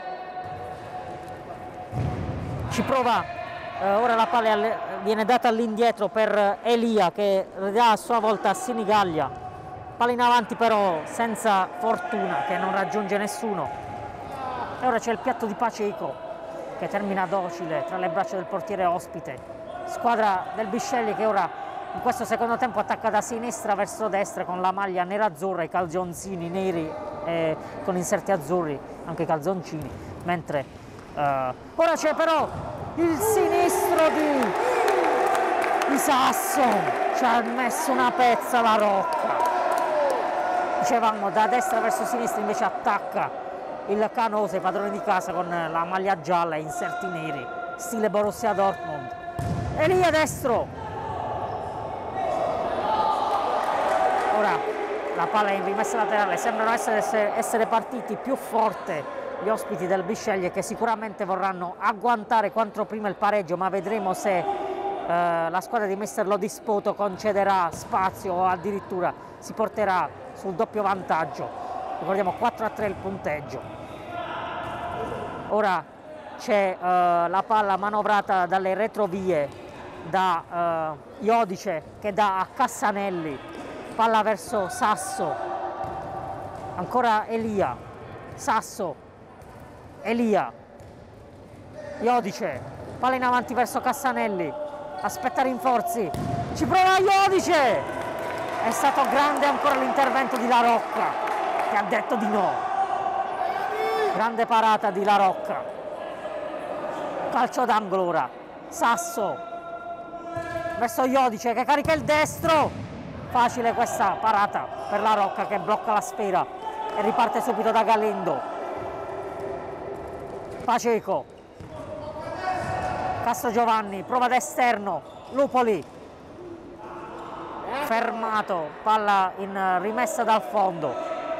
ci prova. Uh, ora la palla viene data all'indietro per Elia, che dà a sua volta a Sinigaglia. Palla in avanti però senza fortuna, che non raggiunge nessuno. E ora c'è il piatto di Paceco, che termina docile tra le braccia del portiere ospite. Squadra del Bisceglie che ora in questo secondo tempo attacca da sinistra verso destra con la maglia nera-azzurra, i calzoncini neri e con inserti azzurri anche i calzoncini, mentre uh, ora c'è però il sinistro di, di Sasso, ci ha messo una pezza La Rocca. Dicevamo, da destra verso sinistra invece attacca il Canosa, i padroni di casa, con la maglia gialla e inserti neri, stile Borussia Dortmund. Elia destro, ora la palla è in rimessa laterale, sembrano essere, essere partiti più forte gli ospiti del Bisceglie, che sicuramente vorranno agguantare quanto prima il pareggio, ma vedremo se eh, la squadra di mister Lodispoto concederà spazio o addirittura si porterà sul doppio vantaggio. Ricordiamo quattro a tre il punteggio. Ora c'è eh, la palla manovrata dalle retrovie da eh, Iodice, che dà a Cassanelli, palla verso Sasso, ancora Elia, Sasso, Elia, Iodice, palla in avanti verso Cassanelli, aspetta rinforzi, ci prova Iodice, è stato grande ancora l'intervento di La Rocca, che ha detto di no. Grande parata di La Rocca, calcio d'angolo ora, Sasso verso Iodice che carica il destro, facile questa parata per La Rocca, che blocca la sfera e riparte subito da Galindo. Paceco, Castro Giovanni, prova da esterno, Lupoli, fermato, palla in rimessa dal fondo.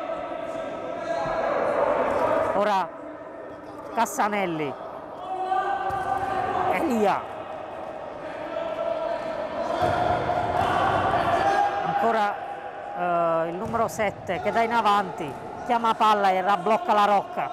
Ora Cassanelli, Elia, ancora eh, il numero sette che dà in avanti, chiama palla e rabblocca La Rocca.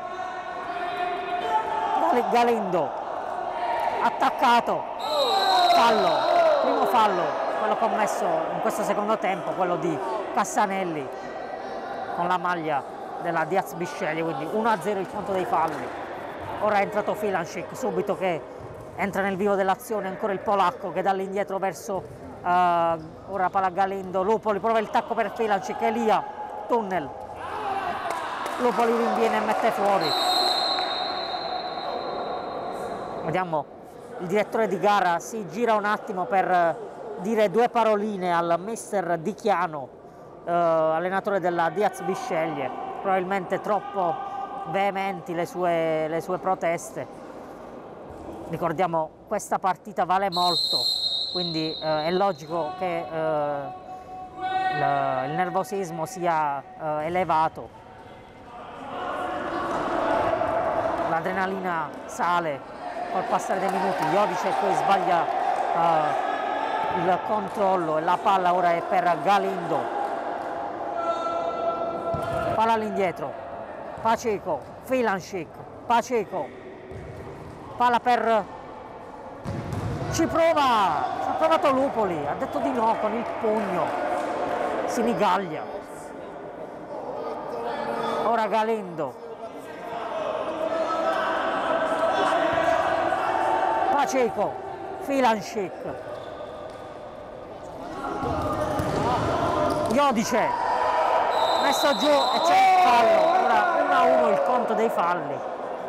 Galindo, attaccato, fallo, primo fallo, quello commesso in questo secondo tempo, quello di Cassanelli. con la maglia della Diaz Bisceglie, quindi uno a zero il conto dei falli. Ora è entrato Filanšík subito, che entra nel vivo dell'azione, ancora il polacco che dall'indietro verso uh, ora palla Galindo, Lupoli prova il tacco per Filanšík, Elia, tunnel, Lupoli rinviene e mette fuori. Vediamo, il direttore di gara si gira un attimo per dire due paroline al mister Di Chiano, eh, allenatore della Diaz Bisceglie, probabilmente troppo veementi le sue, le sue proteste. Ricordiamo, questa partita vale molto, quindi eh, è logico che eh, il, il nervosismo sia eh, elevato, l'adrenalina sale col passare dei minuti. Iodice poi sbaglia uh, il controllo e la palla ora è per Galindo, palla all'indietro, Pacheco, Filanšík, Pacheco, palla per, ci prova, ci ha provato Lupoli, ha detto di no con il pugno, Sinigaglia, ora Galindo, Pacheco, Filanšík, Iodice, messo giù e c'è il fallo, ora uno a uno il conto dei falli.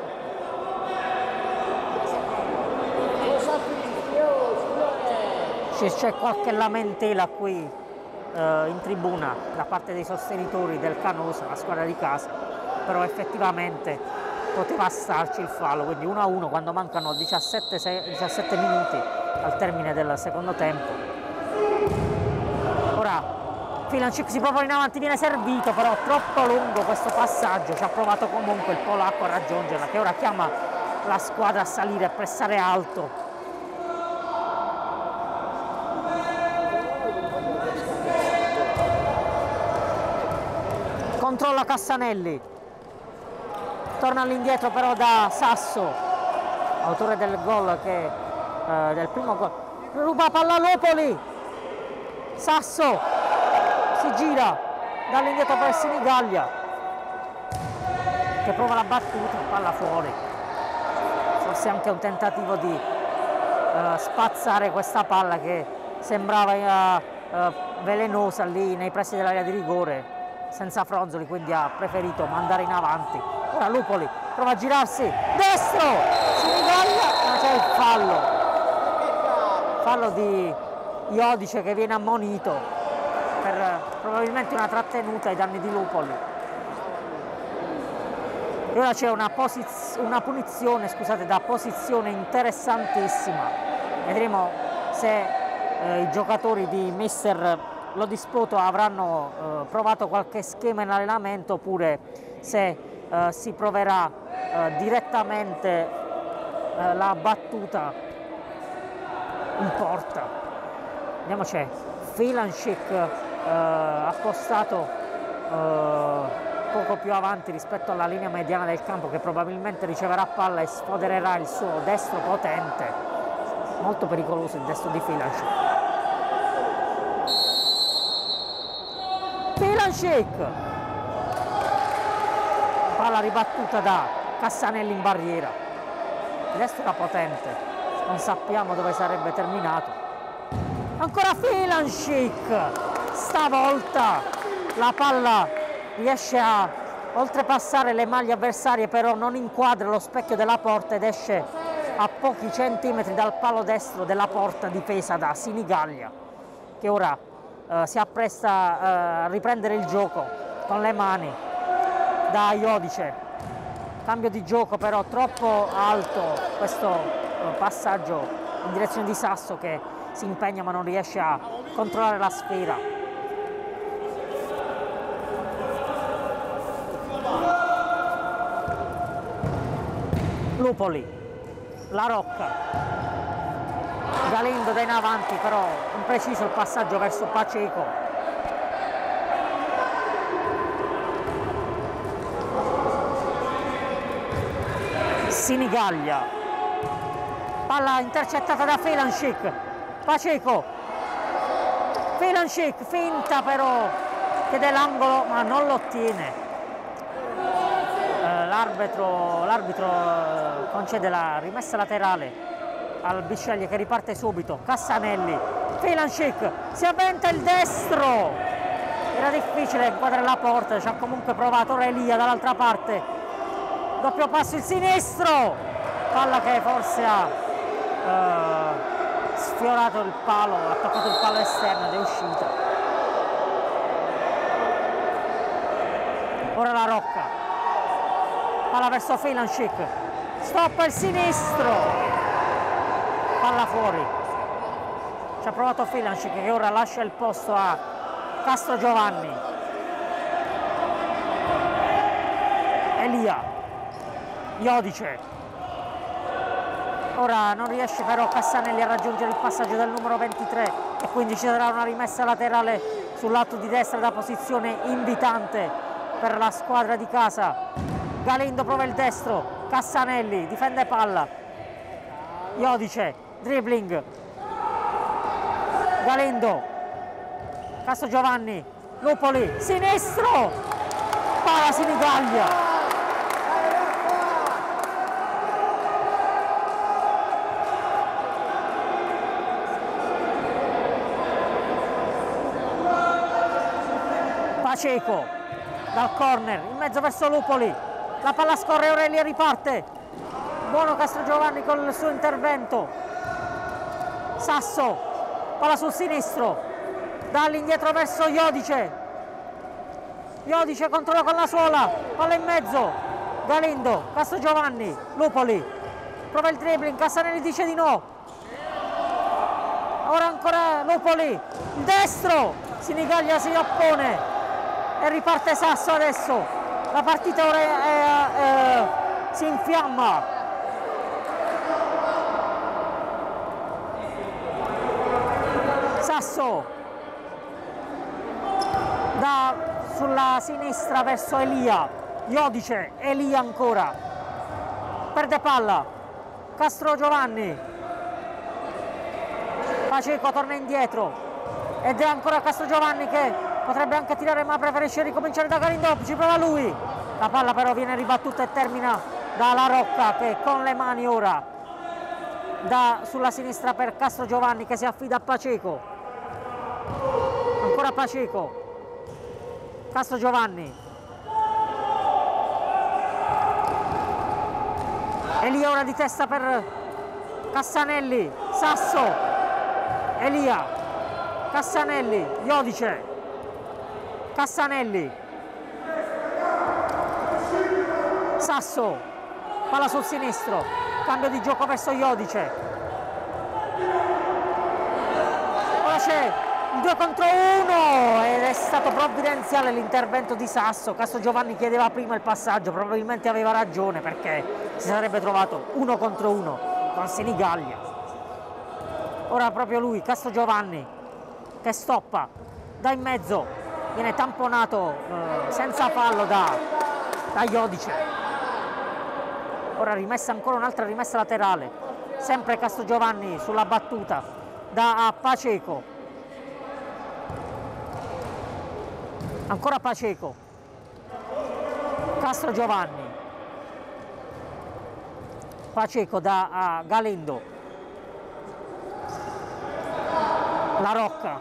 C'è qualche lamentela qui eh, in tribuna da parte dei sostenitori del Canosa, la squadra di casa, però effettivamente poteva starci il fallo, quindi uno a uno quando mancano diciassette, diciassette minuti al termine del secondo tempo. Ora Filanšík si propone in avanti, viene servito, però troppo lungo questo passaggio, ci ha provato comunque il polacco a raggiungerla, che ora chiama la squadra a salire e pressare alto. Controlla Cassanelli, torna all'indietro però da Sasso, autore del gol che eh, del primo gol, ruba palla Lupoli, Sasso si gira dall'indietro per Sinigaglia che prova la battuta, palla fuori, forse anche un tentativo di eh, spazzare questa palla che sembrava eh, eh, velenosa lì nei pressi dell'area di rigore senza Fronzoli, quindi ha preferito mandare in avanti. Ora Lupoli prova a girarsi, destro, Sinigaglia, ma c'è il fallo, fallo di Iodice che viene ammonito per probabilmente una trattenuta ai danni di Lupoli. E ora c'è una, una punizione, scusate, da posizione interessantissima. Vedremo se eh, i giocatori di mister Lodispoto avranno eh, provato qualche schema in allenamento oppure se eh, si proverà eh, direttamente eh, la battuta in porta. Vediamo, c'è Filanšík eh, appostato eh, poco più avanti rispetto alla linea mediana del campo, che probabilmente riceverà palla e sfodererà il suo destro potente, molto pericoloso il destro di Filanšík. Filanšík, palla ribattuta da Cassanelli in barriera, il destro era potente, non sappiamo dove sarebbe terminato. Ancora Filanšík, stavolta la palla riesce a oltrepassare le maglie avversarie, però non inquadra lo specchio della porta ed esce a pochi centimetri dal palo destro della porta difesa da Sinigaglia, che ora Uh, si appresta uh, a riprendere il gioco con le mani da Iodice. Cambio di gioco però troppo alto questo uh, passaggio in direzione di Sasso, che si impegna ma non riesce a controllare la sfera. Lupoli, La Rocca, Galindo da in avanti, però impreciso il passaggio verso Pacheco. Sinigaglia, palla intercettata da Filanšík, Pacheco, Filanšík finta però chiede l'angolo ma non lo ottiene. Eh, l'arbitro l'arbitro eh, concede la rimessa laterale al Bisceglie che riparte subito. Cassanelli, Filančić, si avventa il destro, era difficile inquadrare la porta, ci ha comunque provato Relia dall'altra parte, doppio passo il sinistro, palla che forse ha eh, sfiorato il palo, ha toccato il palo esterno ed è uscita. Ora la Rocca, palla verso Filančić, stoppa il sinistro, palla fuori. Ci ha provato Filančić che ora lascia il posto a Castrogiovanni. Elia, Jodice. Ora non riesce però Cassanelli a raggiungere il passaggio del numero ventitré e quindi ci sarà una rimessa laterale sul lato di destra da posizione invitante per la squadra di casa. Galindo prova il destro, Cassanelli difende palla, Jodice, dribbling, Galindo, Castrogiovanni, Lupoli, sinistro, palla Sinigaglia. Paceco dal corner in mezzo verso Lupoli, la palla scorre, Aurelia riparte, buono Castrogiovanni con il suo intervento. Sasso, palla sul sinistro, da all'indietro verso Jodice, Jodice controlla con la suola, palla in mezzo, Galindo, Castrogiovanni, Lupoli, prova il dribbling, Cassanelli dice di no, ora ancora Lupoli, il destro, Sinigaglia si oppone e riparte Sasso adesso, la partita ora è, è, è, si infiamma. Sasso da sulla sinistra verso Elia, Jodice, Elia ancora, perde palla, Castrogiovanni, Paceco torna indietro ed è ancora Castrogiovanni che potrebbe anche tirare ma preferisce ricominciare da Galindo, ci prova lui, la palla però viene ribattuta e termina dalla Rocca che con le mani ora da sulla sinistra per Castrogiovanni che si affida a Paceco, ancora Paceco, Castrogiovanni, Elia ora di testa per Cassanelli, Sasso, Elia, Cassanelli, Jodice, Cassanelli, Sasso, palla sul sinistro, cambio di gioco verso Jodice, ora c'è il due contro uno ed è stato provvidenziale l'intervento di Sasso. Castrogiovanni chiedeva prima il passaggio, probabilmente aveva ragione perché si sarebbe trovato uno contro uno con Sinigaglia. Ora proprio lui, Castrogiovanni, che stoppa, da in mezzo, viene tamponato eh, senza fallo da, da Jodice. Ora rimessa ancora un'altra rimessa laterale, sempre Castrogiovanni sulla battuta da a Paceco, ancora Paceco, Castrogiovanni, Paceco da a Galindo, la Rocca,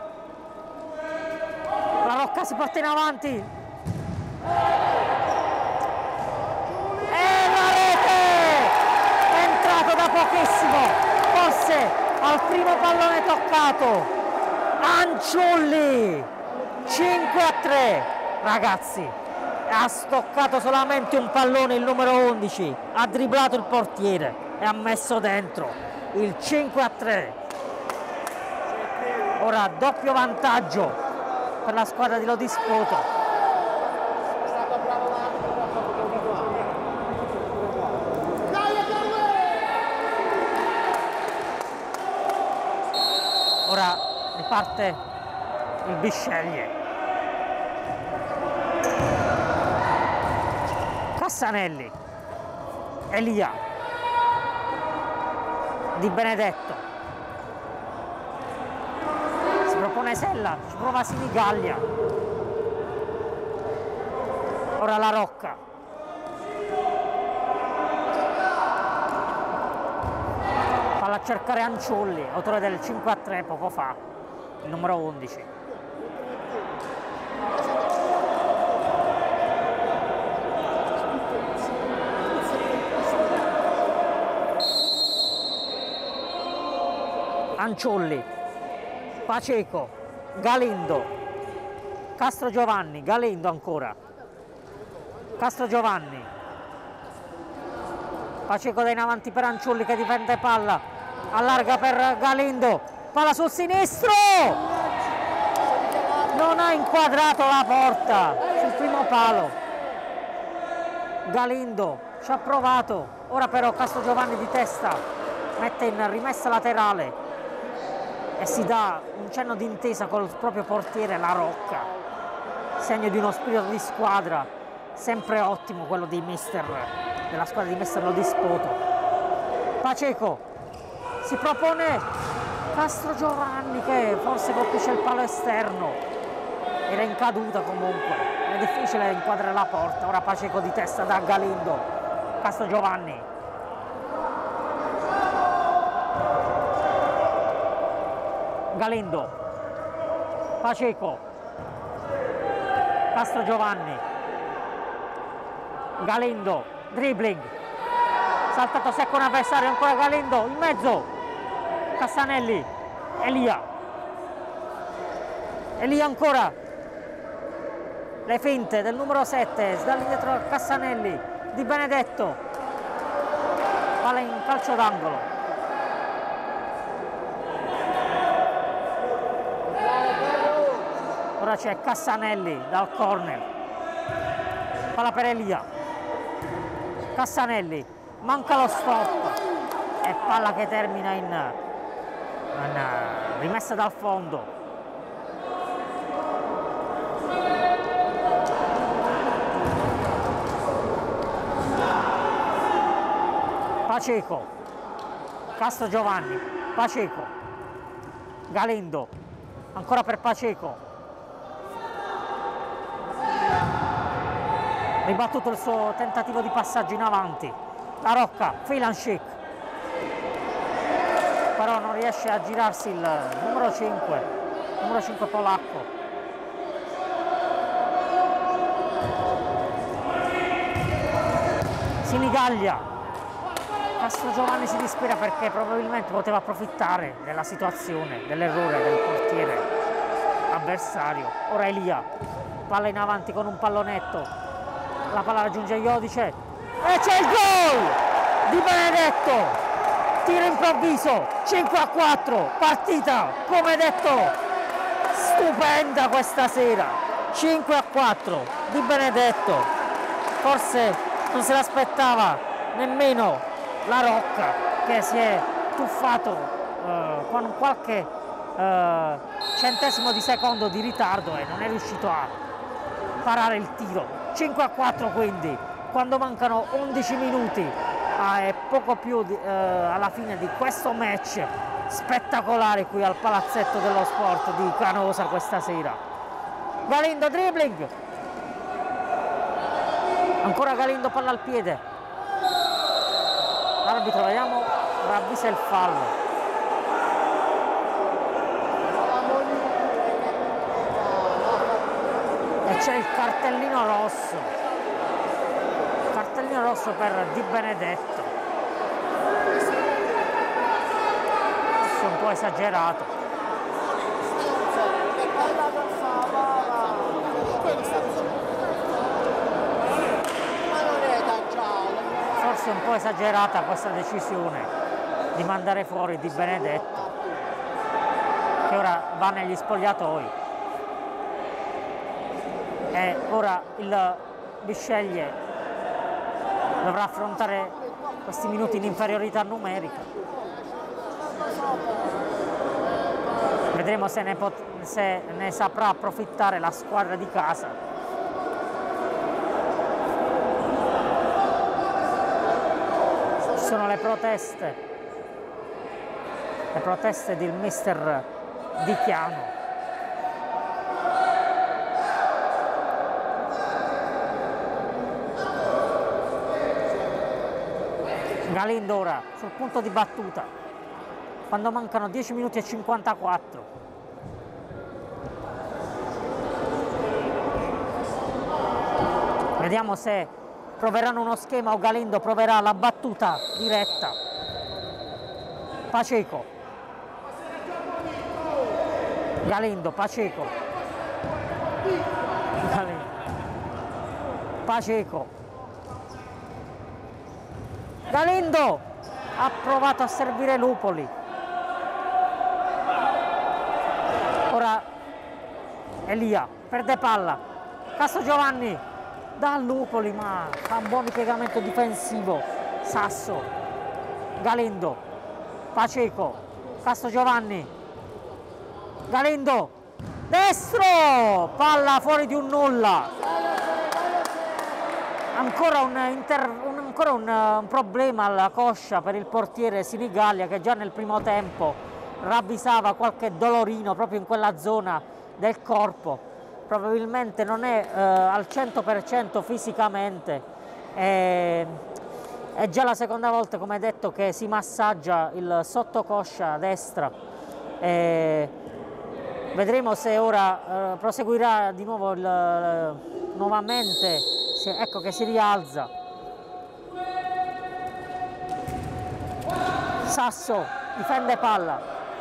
la Rocca si porta in avanti e la rete è entrato da pochissimo, forse al primo pallone toccato Anciulli, cinque a tre ragazzi, ha stoccato solamente un pallone il numero undici, ha dribblato il portiere e ha messo dentro il cinque a tre. Ora doppio vantaggio per la squadra di Lodispoto. Ora riparte il Bisceglie. Cassanelli, Elia, Di Benedetto, si propone Sella, ci prova Sinigaglia, ora La Rocca. Palla a cercare Anciulli, autore del cinque a tre poco fa, il numero undici. Anciulli, Paceco, Galindo, Castro Giovanni, Galindo ancora, Castro Giovanni, Paceco da in avanti per Anciulli che difende palla, allarga per Galindo, palla sul sinistro, non ha inquadrato la porta sul primo palo. Galindo ci ha provato, ora però Castro Giovanni di testa mette in rimessa laterale e si dà un cenno d'intesa col proprio portiere La Rocca, segno di uno spirito di squadra sempre ottimo, quello di mister, della squadra di mister Lodispoto. Paceco si propone Castro Giovanni che forse colpisce il palo esterno, era in caduta comunque, è difficile inquadrare la porta. Ora Paceco di testa da Galindo, Castro Giovanni, Galindo, Paceco, Castro Giovanni, Galindo, dribbling, saltato secco un avversario, ancora Galindo, in mezzo, Cassanelli, Elia, Elia ancora, le finte del numero sette, dall'indietro Cassanelli, Di Benedetto, palla in calcio d'angolo. Ora c'è Cassanelli dal corner, palla per Elia, Cassanelli, manca lo stop e palla che termina in, in rimessa dal fondo. Paceco, Castro Giovanni, Paceco, Galindo, ancora per Paceco. Ribattuto il suo tentativo di passaggio in avanti, La Rocca, Filanšik, però non riesce a girarsi il numero cinque, numero cinque polacco. Sinigaglia, Castro Giovanni si dispera perché probabilmente poteva approfittare della situazione, dell'errore del portiere avversario. Ora Elia, palla in avanti con un pallonetto, la palla raggiunge Iodice e c'è il gol di Benedetto, tiro improvviso, cinque a quattro, partita come detto stupenda questa sera, cinque a quattro di Benedetto, forse non se l'aspettava nemmeno La Rocca che si è tuffato eh, con qualche eh, centesimo di secondo di ritardo e non è riuscito a parare il tiro. cinque a quattro quindi, quando mancano undici minuti ah, e poco più di, eh, alla fine di questo match spettacolare qui al Palazzetto dello Sport di Canosa questa sera. Galindo dribbling, ancora Galindo, palla al piede, l'arbitro vediamo ravvisa il fallo. E c'è il cartellino rosso, cartellino rosso per Di Benedetto, forse un po' esagerato. Forse un po' esagerata questa decisione di mandare fuori Di Benedetto, che ora va negli spogliatoi. E ora il Bisceglie dovrà affrontare questi minuti in inferiorità numerica. Vedremo se ne, se ne saprà approfittare la squadra di casa. Ci sono le proteste, le proteste del mister Di Chiano. Galindo ora sul punto di battuta quando mancano dieci minuti e cinquantaquattro. Vediamo se proveranno uno schema o Galindo proverà la battuta diretta. Pacheco. Galindo, Pacheco. Galindo. Pacheco. Galindo ha provato a servire Lupoli. Ora Elia perde palla. Castrogiovanni da Lupoli, ma fa un buon ripiegamento difensivo. Sasso. Galindo. Pacheco. Castrogiovanni. Galindo. Destro. Palla fuori di un nulla. Ancora un, inter, un, ancora un, un problema alla coscia per il portiere Sinigallia, che già nel primo tempo ravvisava qualche dolorino proprio in quella zona del corpo. Probabilmente non è eh, al cento per cento fisicamente. È, è già la seconda volta, come detto, che si massaggia il sottocoscia destra. E vedremo se ora eh, proseguirà di nuovo il, eh, nuovamente. Ecco che si rialza. Sasso difende palla.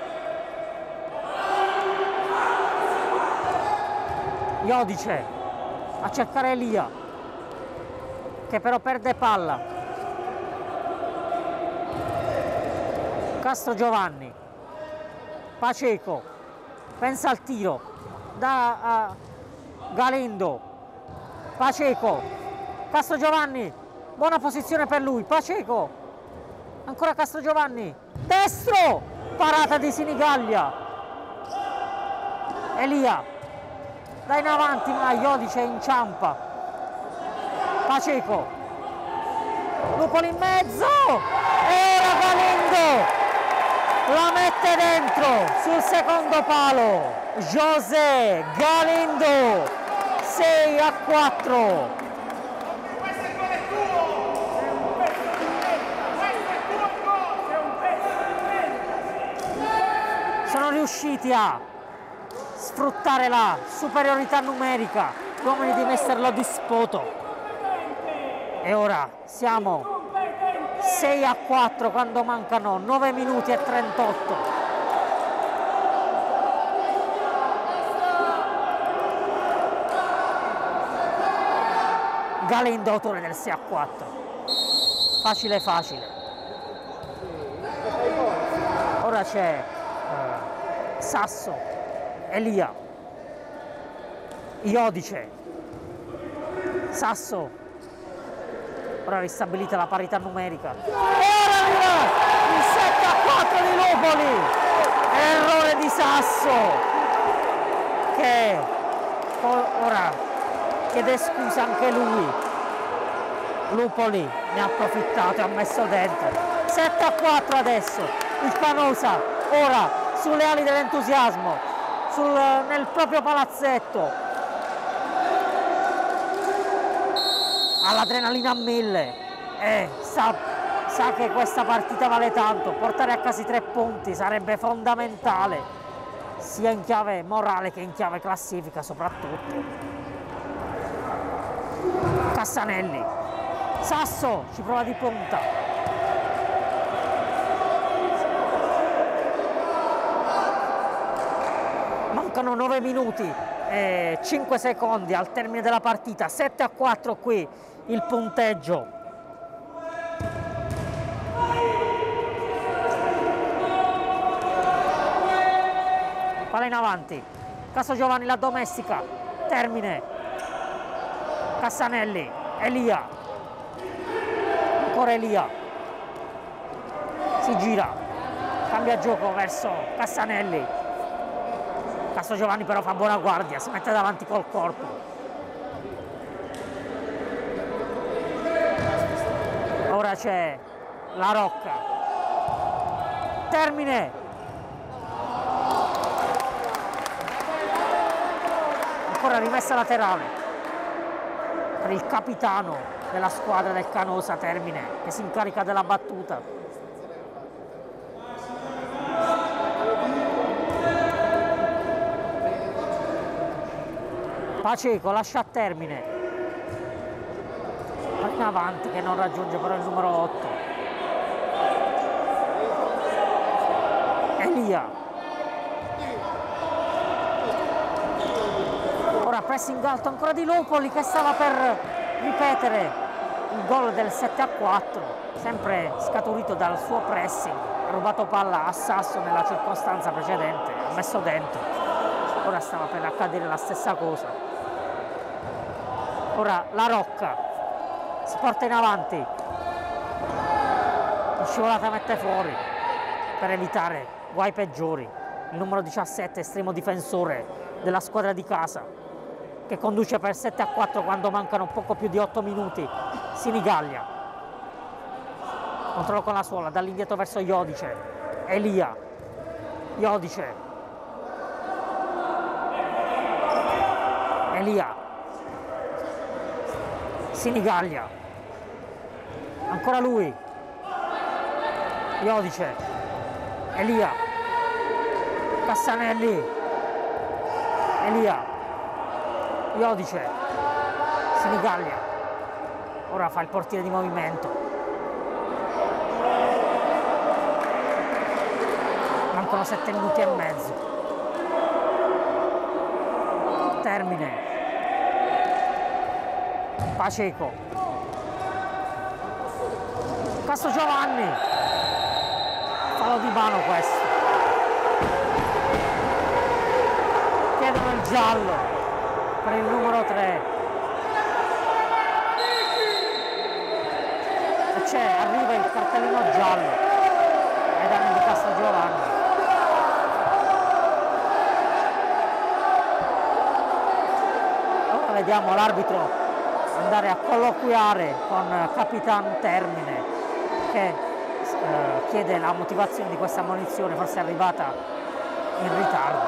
Iodice a cercare Elia, che però perde palla. Castrogiovanni. Pacheco pensa al tiro da a Galindo. Pacheco, Castrogiovanni, buona posizione per lui. Pacheco, ancora Castrogiovanni, destro, parata di Sinigallia. Elia dai in avanti, ma Iodice inciampa. Pacheco, Lupoli in mezzo e ora Galindo la mette dentro sul secondo palo. José Galindo, sei a quattro. Sono riusciti a sfruttare la superiorità numerica gli uomini di Mister Lodispoto. E ora siamo sei a quattro quando mancano nove minuti e trentotto. Galindo autore del sei a quattro. Facile facile. Ora c'è eh, Sasso, Elia, Iodice, Sasso. Ora ristabilita la parità numerica. E ora arriva il sette a quattro di Lupoli. Errore di Sasso, che ora chiede scusa anche lui. Lupoli ne ha approfittato e ha messo dentro. sette a quattro adesso. Il Canosa ora sulle ali dell'entusiasmo, nel proprio palazzetto. Ha l'adrenalina a mille e sa, sa che questa partita vale tanto. Portare a casa i tre punti sarebbe fondamentale, sia in chiave morale che in chiave classifica soprattutto. Cassanelli, Sasso ci prova di punta. Mancano nove minuti e cinque secondi al termine della partita. Sette a quattro qui il punteggio. Palla in avanti. Castrogiovanni la domestica. Termine. Cassanelli, Elia, ancora Elia, si gira, cambia gioco verso Cassanelli. Castrogiovanni però fa buona guardia, si mette davanti col corpo. Ora c'è La Rocca. Termine. Ancora rimessa laterale per il capitano della squadra del Canosa Termine, che si incarica della battuta. Paceco lascia a Termine, in avanti che non raggiunge però il numero otto. Elia. Ora pressing alto ancora di Lupoli, che stava per ripetere il gol del sette a quattro, sempre scaturito dal suo pressing. Ha rubato palla a Sasso nella circostanza precedente, ha messo dentro. Ora stava per accadere la stessa cosa. Ora La Rocca si porta in avanti, la scivolata mette fuori per evitare guai peggiori. Il numero diciassette, estremo difensore della squadra di casa, che conduce per sette a quattro quando mancano poco più di otto minuti. Sinigaglia, controllo con la suola, dall'indietro verso Iodice. Elia, Iodice, Elia, Sinigaglia, ancora lui, Iodice, Elia, Cassanelli, Elia, Iodice, Sinigaglia. Ora fa il portiere di movimento. Mancano sette minuti e mezzo. Termine. Paceco, Castro Giovanni, fallo di mano questo, chiedono il giallo per il numero tre e c'è, arriva il cartellino giallo ai danni di Castro Giovanni. Ora vediamo l'arbitro andare a colloquiare con Capitan Termine, che eh, chiede la motivazione di questa ammonizione, forse è arrivata in ritardo.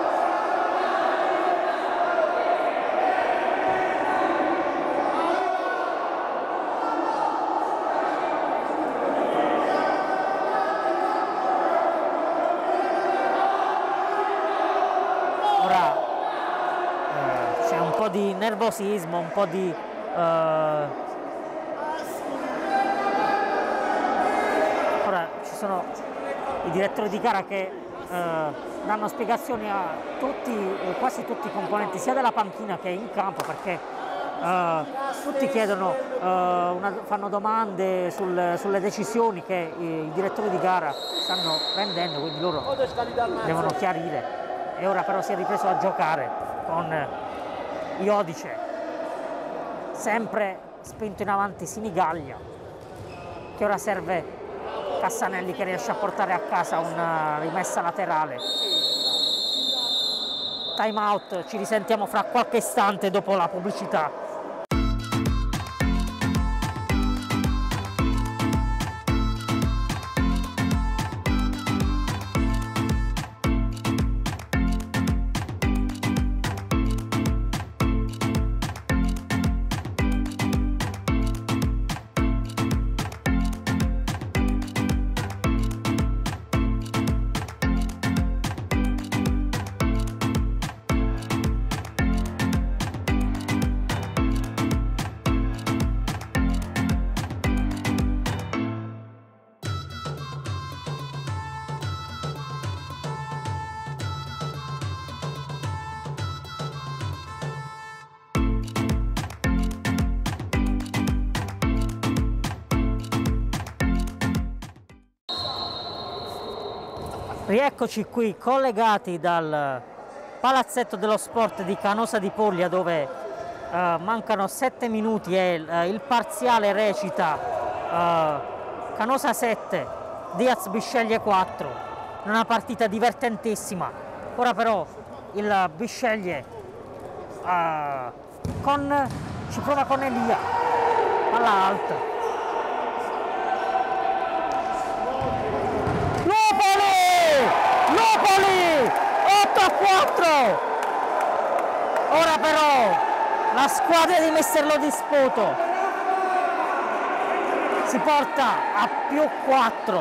Ora eh, c'è un po' di nervosismo, un po' di Uh, ora ci sono i direttori di gara che uh, danno spiegazioni a tutti, quasi tutti i componenti sia della panchina che in campo, perché uh, tutti chiedono, uh, una, fanno domande sul, sulle decisioni che i, i direttori di gara stanno prendendo, quindi loro devono chiarire. E ora però si è ripreso a giocare con Iodice, sempre spinto in avanti Sinigaglia, che ora serve Cassanelli, che riesce a portare a casa una rimessa laterale. Time out, ci risentiamo fra qualche istante dopo la pubblicità. Rieccoci qui collegati dal palazzetto dello sport di Canosa di Poglia, dove eh, mancano sette minuti e eh, il parziale recita eh, Canosa sette, Diaz Bisceglie quattro. Una partita divertentissima. Ora però il Bisceglie eh, con, ci prova con Elia, palla alta. otto a quattro. Ora però la squadra di Mister Lodisputo si porta a più quattro.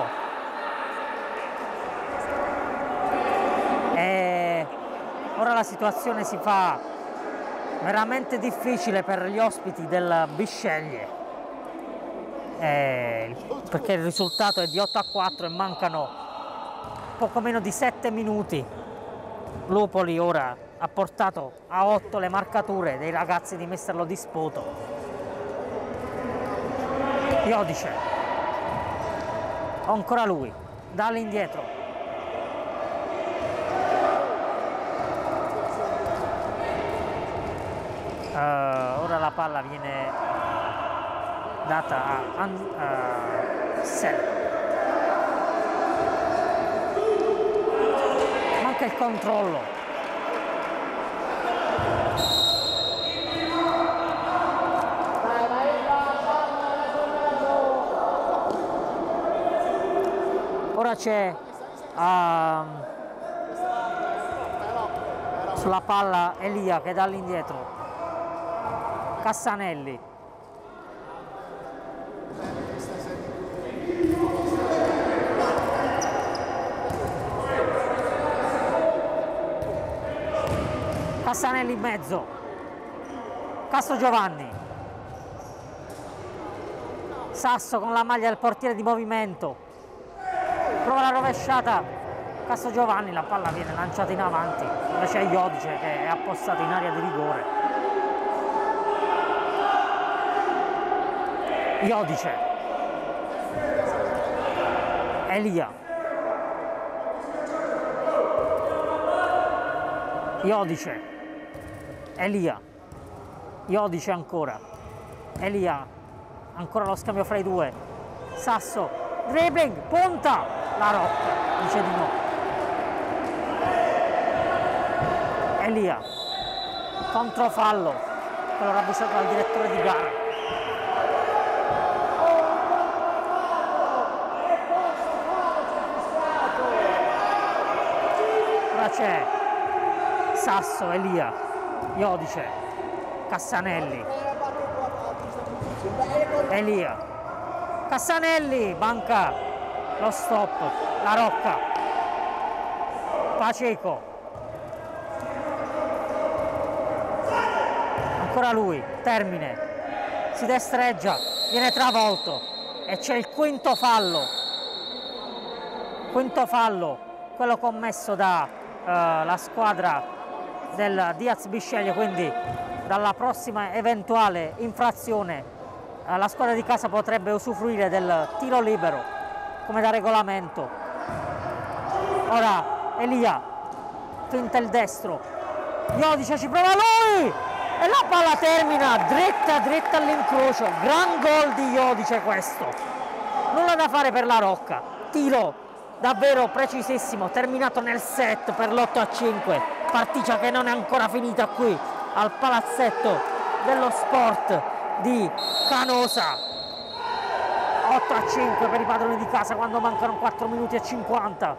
E ora la situazione si fa veramente difficile per gli ospiti del Bisceglie, eh, perché il risultato è di otto a quattro e mancano poco meno di sette minuti. Lupoli ora ha portato a otto le marcature dei ragazzi di Mister Lodispoto. Iodice, ancora lui, da all'indietro. Uh, ora la palla viene data a uh, Sel. Manca il controllo. Ora c'è uh, sulla palla Elia che dà all'indietro. Cassanelli. Cassanelli in mezzo. Castrogiovanni. Sasso con la maglia del portiere di movimento. Prova la rovesciata. Castrogiovanni, la palla viene lanciata in avanti. Invece è Iodice che è appostato in area di rigore. Iodice, Elia, Iodice, Elia, Iodice ancora, Elia, ancora lo scambio fra i due, Sasso, dribbling, punta, la Rocca, dice di no, Elia, controfallo, quello ravvisato dal direttore di gara. C'è Sasso, Elia, Iodice, Cassanelli, Elia, Cassanelli, manca lo stop, la Rocca, Paceco, ancora lui, Termine, si destreggia, viene travolto e c'è il quinto fallo, quinto fallo, quello commesso da Uh, la squadra del Diaz Bisceglie, quindi dalla prossima eventuale infrazione uh, la squadra di casa potrebbe usufruire del tiro libero come da regolamento. Ora Elia finta il destro, Iodice ci prova lui e la palla termina dritta dritta all'incrocio. Gran gol di Iodice questo, nulla da fare per la Rocca, tiro davvero precisissimo, terminato nel set per l'otto a cinque, partita che non è ancora finita qui al palazzetto dello sport di Canosa. Otto a cinque per i padroni di casa quando mancano quattro minuti e cinquanta.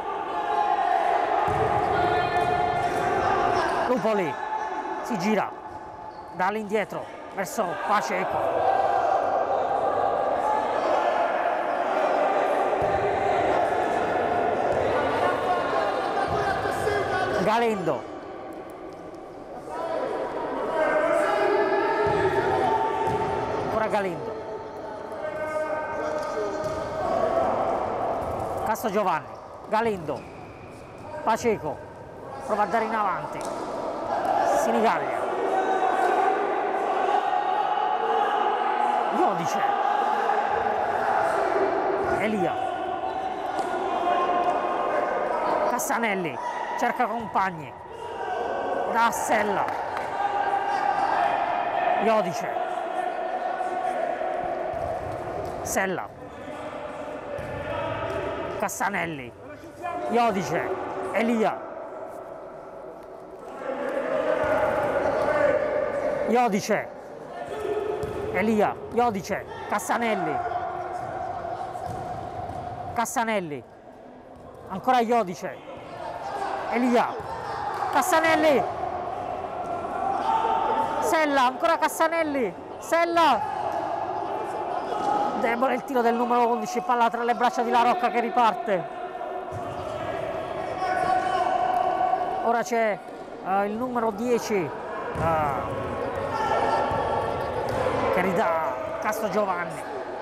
Lupoli si gira da all'indietro verso Paceco. Galendo, ancora Galendo, Castrogiovanni, Galendo, Paceco, prova a dare in avanti, Sinigaglia, Iodice, Elia, Cassanelli, cerca compagni, da Sella, Iodice, Sella, Cassanelli, Iodice, Elia, Iodice, Elia, Iodice, Cassanelli, Cassanelli, ancora Iodice, Elia, Cassanelli, Sella, ancora Cassanelli, Sella, debole il tiro del numero undici, palla tra le braccia di La Rocca che riparte. Ora c'è uh, il numero dieci uh, che ridà Castro Giovanni.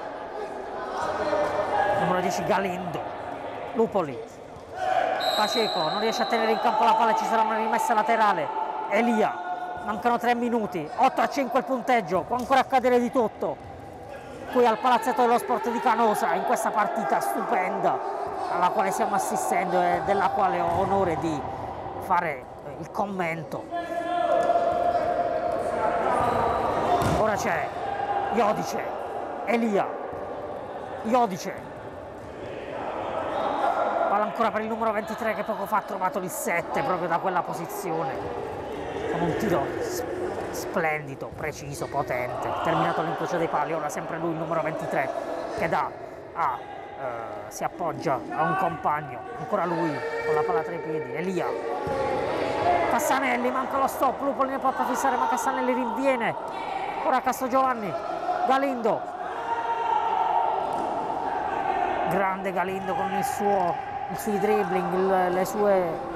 Numero dieci Galindo. Lupoli. Paceco non riesce a tenere in campo la palla, ci sarà una rimessa laterale. Elia. Mancano tre minuti, otto a cinque il punteggio, può ancora accadere di tutto qui al Palazzetto dello Sport di Canosa, in questa partita stupenda alla quale stiamo assistendo e della quale ho onore di fare il commento. Ora c'è Iodice, Elia, Iodice, palla ancora per il numero ventitré che poco fa ha trovato il sette proprio da quella posizione. Con un tiro splendido, preciso, potente, terminato l'incrocio dei pali. Ora sempre lui, il numero ventitré, che dà a, eh, si appoggia a un compagno, ancora lui con la palla tra i piedi, Elia. Cassanelli, manca lo stop, Lupoli ne può approfittare ma Cassanelli rinviene. Ora Castro Giovanni, Galindo. Grande Galindo con il suo, i suoi dribbling, il, le sue...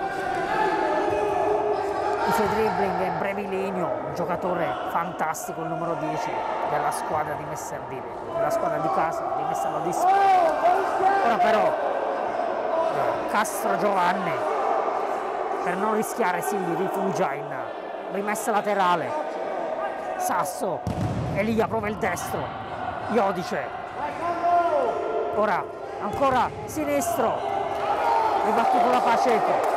i suoi dribbling è brevilineo, un giocatore fantastico, il numero dieci della squadra di Messer di, della squadra di casa di Messer Lodispo. Ora però eh, Castro Giovanni, per non rischiare, si rifugia in rimessa laterale. Sasso, Elia prova il destro, Iodice, ora ancora sinistro, ribattuto da Paceco.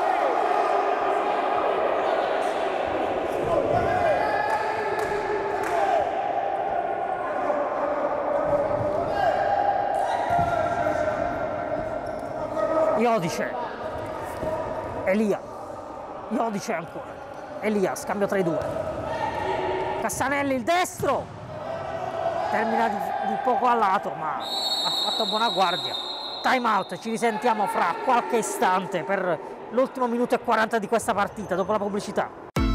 Iodice, Elia, Iodice ancora, Elia, scambio tra i due, Cassanelli il destro, termina di, di poco a lato ma ha fatto buona guardia. Time out, ci risentiamo fra qualche istante per l'ultimo minuto e quaranta di questa partita dopo la pubblicità.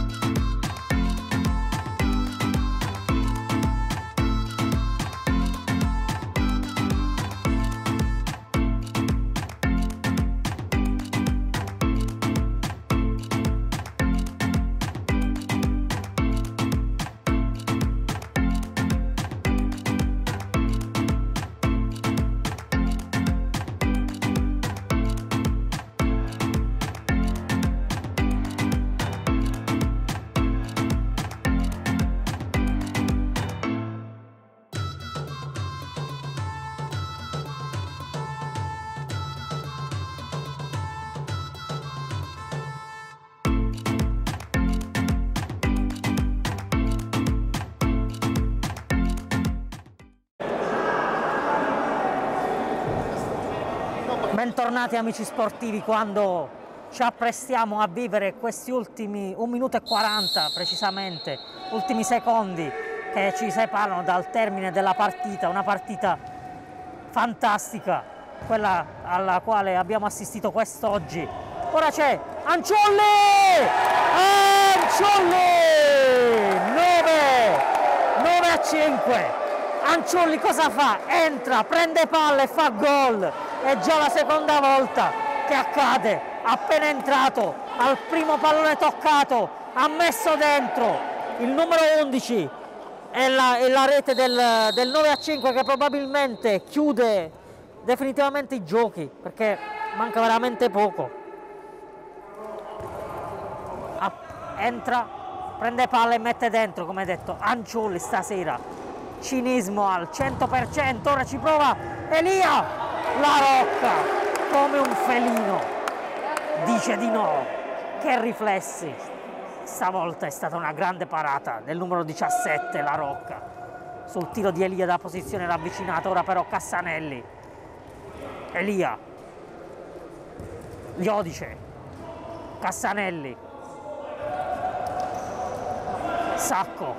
Bentornati amici sportivi, quando ci apprestiamo a vivere questi ultimi un minuto e quaranta precisamente, ultimi secondi che ci separano dal termine della partita, una partita fantastica, quella alla quale abbiamo assistito quest'oggi. Ora c'è Anciolli! Anciolli! nove a cinque. Anciolli cosa fa? Entra, prende palla e fa gol. È già la seconda volta che accade. Appena entrato, al primo pallone toccato, ha messo dentro il numero undici e la, e la rete del, del nove a cinque, che probabilmente chiude definitivamente i giochi, perché manca veramente poco. Entra, prende palla e mette dentro, come detto. Anciolli stasera cinismo al cento per cento. Ora ci prova Elia, La Rocca come un felino dice di no. Che riflessi, stavolta è stata una grande parata del numero diciassette, La Rocca, sul tiro di Elia da posizione ravvicinata. Ora però Cassanelli, Elia, Iodice, Cassanelli, Sacco,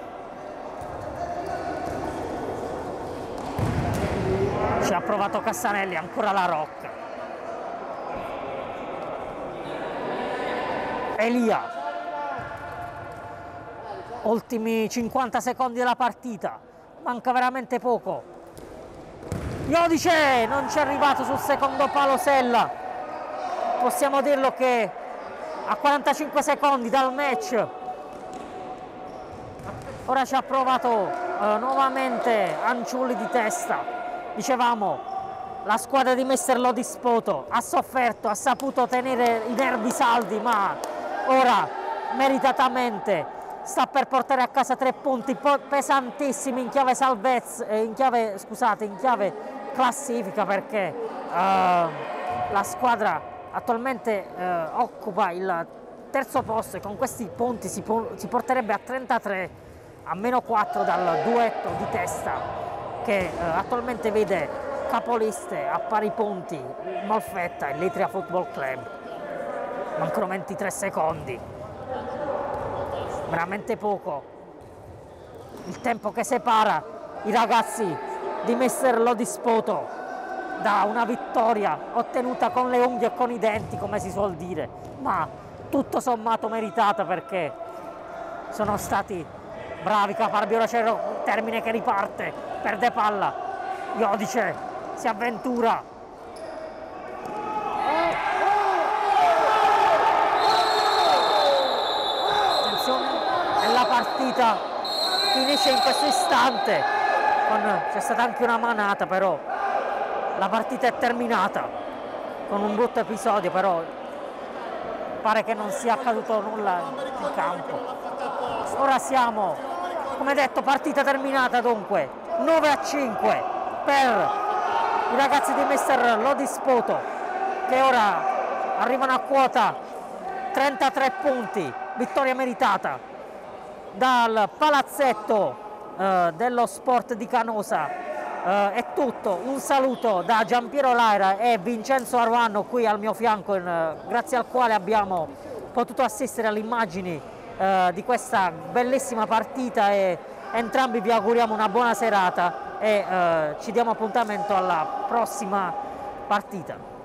ci ha provato Cassanelli, ancora La Rocca, Elia, ultimi cinquanta secondi della partita, manca veramente poco. Iodice non ci è arrivato sul secondo palo Sella, possiamo dirlo che a quarantacinque secondi dal match. Ora ci ha provato eh, nuovamente Anciulli di testa. Dicevamo, la squadra di Mister Lodi Spoto ha sofferto, ha saputo tenere i nervi saldi, ma ora meritatamente sta per portare a casa tre punti pesantissimi in chiave salvezza, eh, in chiave, scusate, in chiave classifica, perché eh, la squadra attualmente eh, occupa il terzo posto e con questi punti si, si porterebbe a trentatré, a meno quattro dal duetto di testa che eh, attualmente vede capoliste a pari punti Molfetta e l'Itria Football Club. Mancano ventitré secondi, veramente poco il tempo che separa i ragazzi di Mister Lodi Spoto da una vittoria ottenuta con le unghie e con i denti, come si suol dire, ma tutto sommato meritata, perché sono stati bravi caparbi. Ora c'è un termine che riparte, perde palla, Iodice si avventura, attenzione, e la partita finisce in questo istante. C'è stata anche una manata, però la partita è terminata con un brutto episodio, però pare che non sia accaduto nulla in campo. Ora siamo, come detto, partita terminata, dunque nove a cinque per i ragazzi di Mister Lodi Spoto, che ora arrivano a quota trentatré punti, vittoria meritata dal palazzetto eh, dello sport di Canosa. Uh, è tutto, un saluto da Giampiero Laira e Vincenzo Aruano qui al mio fianco, in, uh, grazie al quale abbiamo potuto assistere alle immagini uh, di questa bellissima partita, e entrambi vi auguriamo una buona serata e uh, ci diamo appuntamento alla prossima partita.